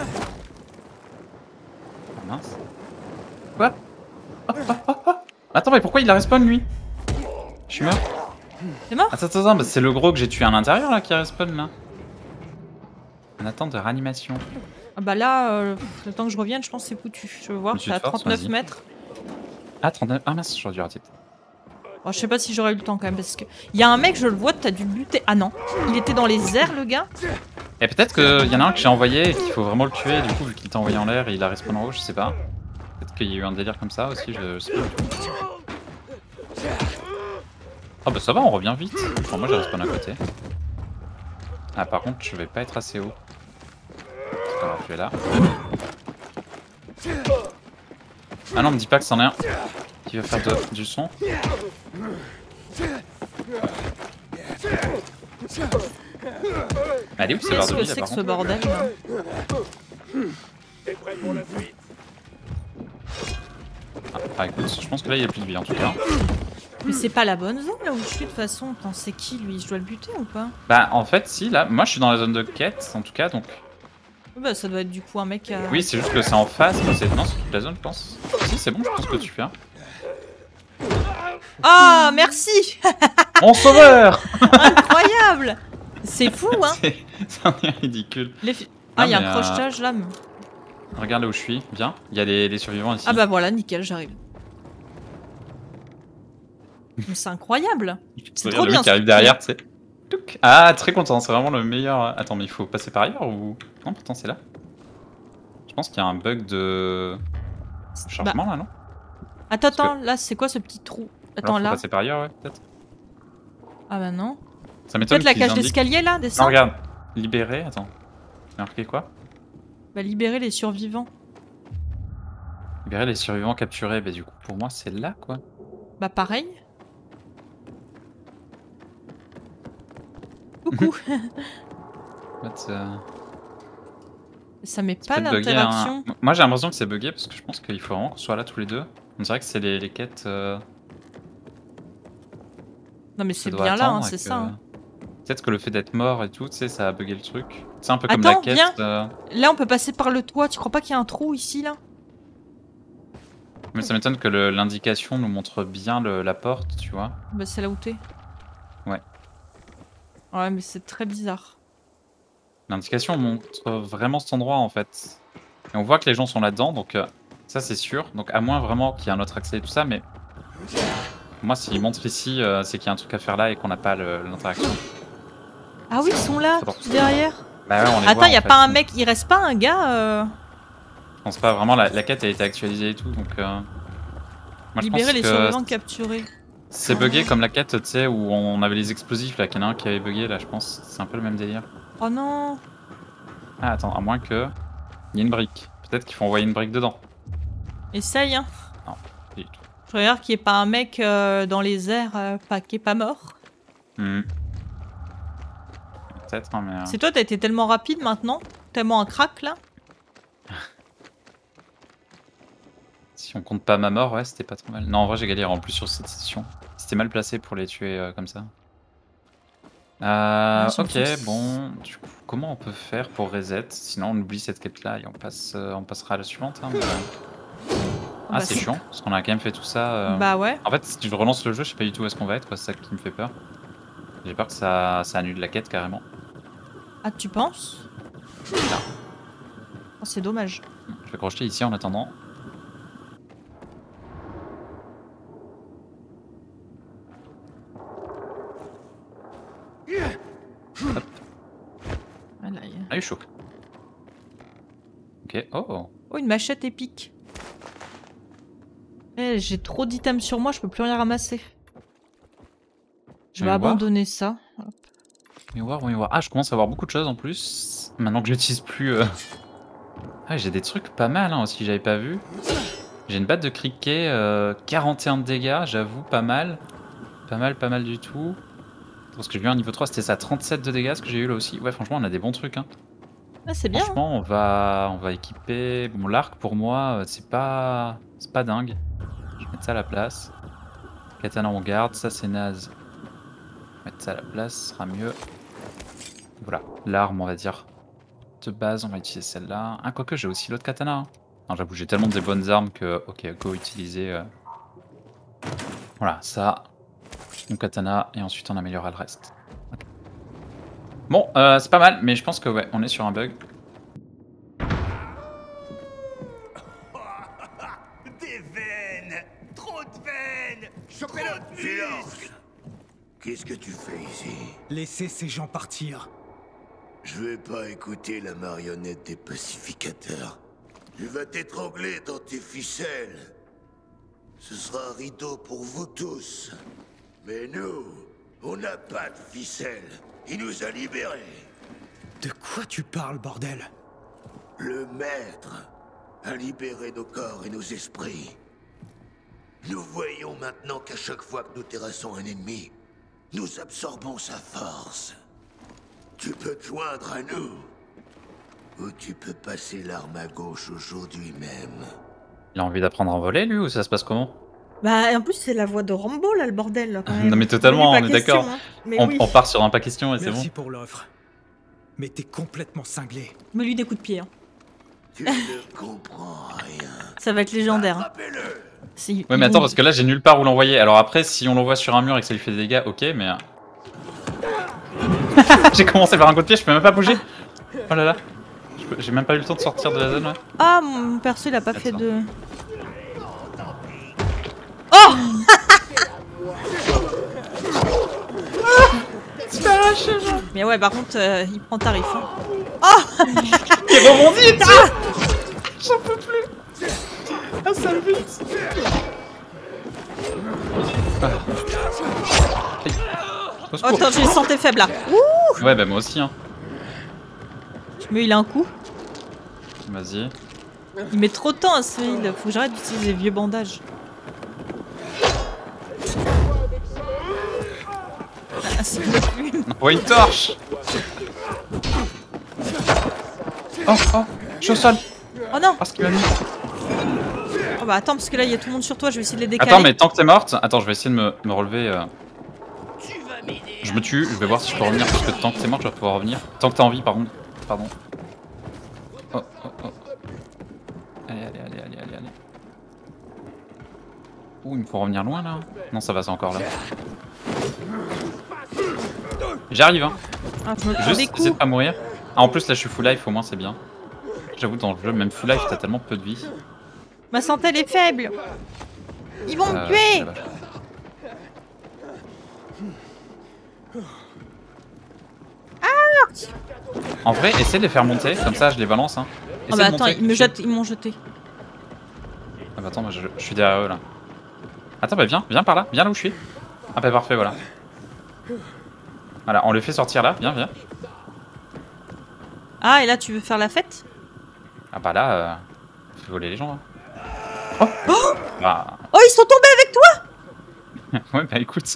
Oh, mince. Quoi? Attends, mais pourquoi il a respawn lui? Je suis mort. T'es mort? Attends, bah, c'est le gros que j'ai tué à l'intérieur là qui respawn là. En attente de réanimation. Ah bah là, le temps que je revienne, je pense que c'est foutu. Je veux voir, t'es à 39 mètres. Ah 39, ah mince, j'aurais dû rater. Bon, je sais pas si j'aurais eu le temps quand même parce que... Il y a un mec, je le vois, t'as dû le buter. Ah non, il était dans les airs le gars. Et peut-être qu'il y en a un que j'ai envoyé et qu'il faut vraiment le tuer, du coup, vu qu'il t'a envoyé en l'air et il a respawn en haut, je sais pas. Peut-être qu'il y a eu un délire comme ça aussi, je sais pas du tout. Ah bah ça va, on revient vite. Enfin, moi j'ai respawn à côté. Ah par contre, je vais pas être assez haut. C'est pas grave, je vais là. Ah non, me dis pas que c'en est un qui va faire du son. Allez, où c'est barre de vie là, c'est par que ce contre bordel là? Ah écoute, je pense que là il y a plus de vie en tout cas. Mais c'est pas la bonne zone là où je suis de toute façon. Attends, c'est qui lui? Je dois le buter ou pas? Bah en fait si, là, moi je suis dans la zone de quête en tout cas donc... Bah ça doit être du coup un mec à... Oui c'est juste que c'est en face, mais c'est... Non c'est toute la zone je pense. Si c'est bon, je pense que tu fais. Ah merci. Mon sauveur. Incroyable. C'est fou hein. C'est un lien ridicule. Ah il y a un crochetage là. Regarde là où je suis, bien. Il y a les survivants ici. Ah bah voilà, nickel, j'arrive. Mais c'est incroyable. C'est trop le bien. mec qui arrive derrière, tu sais. Ah, très content, c'est vraiment le meilleur. Attends, mais il faut passer par ailleurs ou... Non, pourtant c'est là. Je pense qu'il y a un bug de... chargement là, non? Attends, là c'est quoi ce petit trou? Attends, alors, faut là. passer par ailleurs, ouais, peut-être. Ah bah non. Ça m'étonne. Peut-être la cage d'escalier là, descend. Non, regarde. Libérer, attends. Il y a marqué quoi? Bah libérer les survivants. Libérer les survivants capturés, bah du coup pour moi c'est là quoi. Bah pareil. Coucou. Ça met pas d'interaction. Moi j'ai l'impression que c'est bugué parce que je pense qu'il faut vraiment qu'on soit là tous les deux. On dirait que c'est les quêtes... Non mais c'est bien là, hein, c'est ça. Hein. Peut-être que le fait d'être mort et tout, tu sais, ça a bugué le truc. C'est un peu comme la quête. Viens. Là on peut passer par le toit, tu crois pas qu'il y a un trou ici là? Mais ça m'étonne que l'indication nous montre bien la porte, tu vois. Bah c'est là où t'es. Ouais. Ouais mais c'est très bizarre. L'indication montre vraiment cet endroit en fait. Et on voit que les gens sont là-dedans, donc ça c'est sûr. Donc à moins vraiment qu'il y ait un autre accès et tout ça, mais... Moi s'il montre ici, c'est qu'il y a un truc à faire là et qu'on n'a pas l'interaction. Ah oui, ils sont là, tous derrière. Bah ouais, on les attends, voit, y a pas un mec, il reste pas un gars Je pense pas, vraiment la quête a été actualisée et tout, donc... Moi, libérer les survivants capturés. C'est bugué comme la quête, tu sais, où on avait les explosifs, là, qu'il y en a un qui avait bugué, là, je pense. C'est un peu le même délire. Oh non. Ah, attends, à moins que... Il y ait une brique. Peut-être qu'il faut envoyer une brique dedans. Essaye, hein. Non, pas du tout. Je regarde qu'il n'y ait pas un mec dans les airs, qui est pas mort. Peut-être, hein, mais... C'est toi, t'as été tellement rapide maintenant? Tellement un crack, là? Si on compte pas ma mort, ouais, c'était pas trop mal. Non, en vrai, j'ai galéré en plus sur cette session. C'était mal placé pour les tuer comme ça. Ok, bon, du coup, comment on peut faire pour reset? Sinon, on oublie cette quête-là et on passera à la suivante. Hein, mais... Ah, bah, c'est chiant, parce qu'on a quand même fait tout ça. Bah ouais. En fait, si je relance le jeu, je sais pas du tout où est-ce qu'on va être, quoi. C'est ça qui me fait peur. J'ai peur que ça annule la quête carrément. Ah, tu penses? Oh, c'est dommage. Je vais crocheter ici en attendant. Hop. Ah, il est chaud. Ok, oh. Oh, une machette épique. Eh, j'ai trop d'items sur moi, je peux plus rien ramasser. Je vais abandonner ça. Hop. On y voir. Ah, je commence à avoir beaucoup de choses en plus. Maintenant que je l'utilise plus. Ah, j'ai des trucs pas mal hein, aussi, j'avais pas vu. J'ai une batte de criquet, 41 de dégâts, j'avoue, pas mal. Pas mal du tout. Parce que j'ai vu un niveau 3, c'était ça, 37 de dégâts, ce que j'ai eu là aussi. Ouais, franchement, on a des bons trucs. Hein. Ah, c'est bien. Franchement, on va équiper. Bon, l'arc pour moi, c'est pas dingue. Je vais mettre ça à la place. Katana, on garde. Ça, c'est naze. Mettre ça à la place, ce sera mieux. Voilà, l'arme, on va dire. De base, on va utiliser celle-là. Ah, quoique, j'ai aussi l'autre katana. Hein. Non, j'avoue, j'ai tellement des bonnes armes que. Ok, go utiliser. Voilà, ça. Mon katana, et ensuite on améliorera le reste. Okay. Bon, c'est pas mal, mais je pense que ouais, on est sur un bug. Des veines! Trop de veines! Chopez-le! Qu'est-ce que tu fais ici? Laissez ces gens partir. Je vais pas écouter la marionnette des pacificateurs. Tu vas t'étrangler dans tes ficelles. Ce sera un rideau pour vous tous. Mais nous, on n'a pas de ficelles. Il nous a libérés. De quoi tu parles, bordel? Le maître a libéré nos corps et nos esprits. Nous voyons maintenant qu'à chaque fois que nous terrassons un ennemi, nous absorbons sa force. Tu peux te joindre à nous. Ou tu peux passer l'arme à gauche aujourd'hui même. Il a envie d'apprendre à voler, lui, ou ça se passe comment? Bah, en plus, c'est la voix de Rambo, là, le bordel. Là, quand même. Non, mais totalement, on est d'accord. Hein. On part sur un pas question et c'est bon. Merci pour l'offre. Mais t'es complètement cinglé. Mais lui, des coups de pied. Hein. Tu ne comprends rien. Ça va être légendaire. Hein. Ouais, mais attends, parce que là, j'ai nulle part où l'envoyer. Alors après, si on l'envoie sur un mur et que ça lui fait des dégâts, ok, mais... J'ai commencé par un coup de pied, je peux même pas bouger. Oh là là. J'ai même pas eu le temps de sortir de la zone, ouais. Ah, mon perso, il a pas fait de... Oh. Mais ouais, par contre, il prend tarif. Hein. Oh. Il rebondit. J'en peux plus. Ah, ça le vite. Oh, attends, j'ai une santé faible là. Ouh. Ouais, bah moi aussi. Hein. Mais il a un coup. Vas-y. Il met trop de temps à ce heal. Faut que j'arrête d'utiliser les vieux bandages. Ah, c'est plus. Oh, une torche. Oh, oh, je suis au sol. Oh non. Oh, ce qu'il m'a mis. Oh bah attends, parce que là il y a tout le monde sur toi, je vais essayer de les décaler. Attends, mais tant que t'es morte, attends, je vais essayer de me relever. Je me tue, je vais voir si je peux revenir, parce que tant que t'es morte, je vais pouvoir revenir. Tant que t'as envie, pardon. Oh, oh, oh. Allez. Ouh, il me faut revenir loin là. Non, ça va, c'est encore là. J'arrive, hein. Ah, juste essayer de pas mourir. Ah, en plus, là, je suis full life, au moins, c'est bien. J'avoue, dans le jeu, même full life, t'as tellement peu de vie. Ma santé, elle est faible. Ils vont me tuer. En vrai, essaie de les faire monter, comme ça, je les balance. Hein. Oh bah attends, ils m'ont jeté. Ah bah attends, moi, je suis derrière eux, là. Attends, bah viens par là, viens là où je suis. Ah bah parfait, voilà. Voilà, on le fait sortir là, viens. Ah, et là, tu veux faire la fête? Ah bah là, faut voler les gens, hein. Oh, oh, bah... oh, ils sont tombés avec toi. Ouais, bah écoute...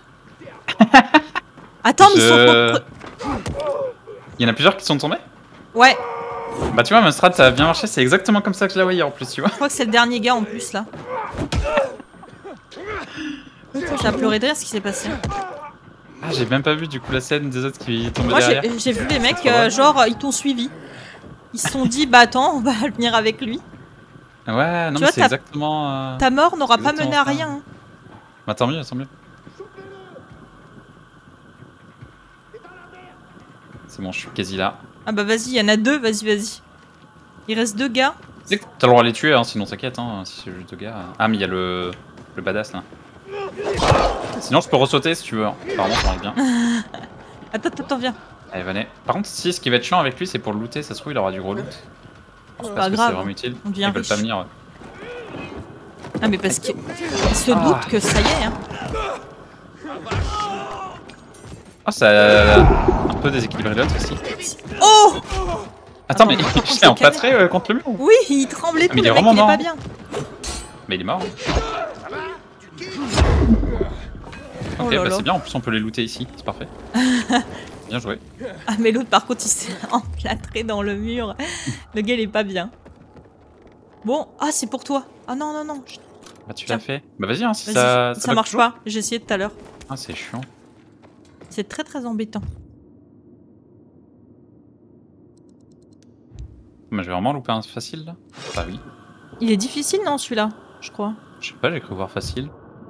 Attends, mais ils sont... Il y en a plusieurs qui sont tombés? Ouais. Bah tu vois, ma strat, ça a bien marché, c'est exactement comme ça que je la voyais en plus, tu vois. Je crois que c'est le dernier gars en plus, là. J'ai pleuré de rire ce qui s'est passé. Ah, j'ai même pas vu du coup la scène des autres qui tombaient derrière. Moi, j'ai vu les mecs, genre, ils t'ont suivi. Ils se sont dit, bah attends, on va venir avec lui. Ouais, non mais c'est exactement... Ta mort n'aura pas mené à rien. Hein. Bah tant mieux, tant mieux. C'est bon, je suis quasi là. Ah bah vas-y, il y en a deux, vas-y. Il reste deux gars. Tu sais que t'as le droit de les tuer, hein, sinon t'inquiète, hein, si c'est juste deux gars. Ah mais il y a le badass là. Sinon je peux ressauter si tu veux, hein. Apparemment ça marche bien. Attends, viens. Allez, venez. Par contre, si ce qui va être chiant avec lui, c'est pour le looter, ça se trouve il aura du gros loot. C'est pas grave. C'est vraiment utile. On devient Ils veulent pas venir. Ah mais parce qu'ils se doutent que ça y est, hein. Oh, ça a un peu déséquilibré l'autre aussi. Oh! Attends, mais j'étais empâtré contre le mur. Oui, il tremblait tout, mais le mec, il est pas bien. Mais il est mort. Ok, Oh bah c'est bien, en plus on peut les looter ici, c'est parfait. Bien joué. Ah mais l'autre par contre il s'est emplâtré dans le mur. Le gars il est pas bien. Bon, ah c'est pour toi. Ah non. Bah tu l'as fait. Bah vas-y, hein, si ça marche pas. J'ai essayé tout à l'heure. Ah c'est chiant. C'est très embêtant. Mais je vais vraiment louper un facile là. Bah oui. Il est difficile non celui-là, je crois. Je sais pas, j'ai cru voir facile.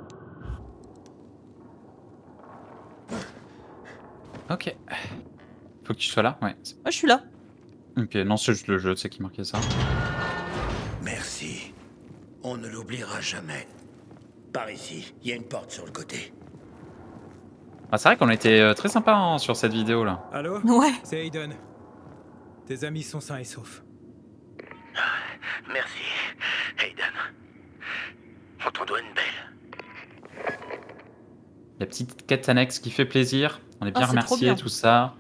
Ok. Faut que tu sois là, ouais. Moi je suis là. Ok, non c'est juste le jeu, tu sais qui marquait ça. Merci. On ne l'oubliera jamais. Par ici, il y a une porte sur le côté. Ah, c'est vrai qu'on était très sympa hein, sur cette vidéo là. Allô? Ouais. C'est Aiden. Tes amis sont sains et saufs. Merci, Aiden. On t'en doit une belle. La petite quête annexe qui fait plaisir. On est bien Ah, c'est trop remerciés, bien. tout ça.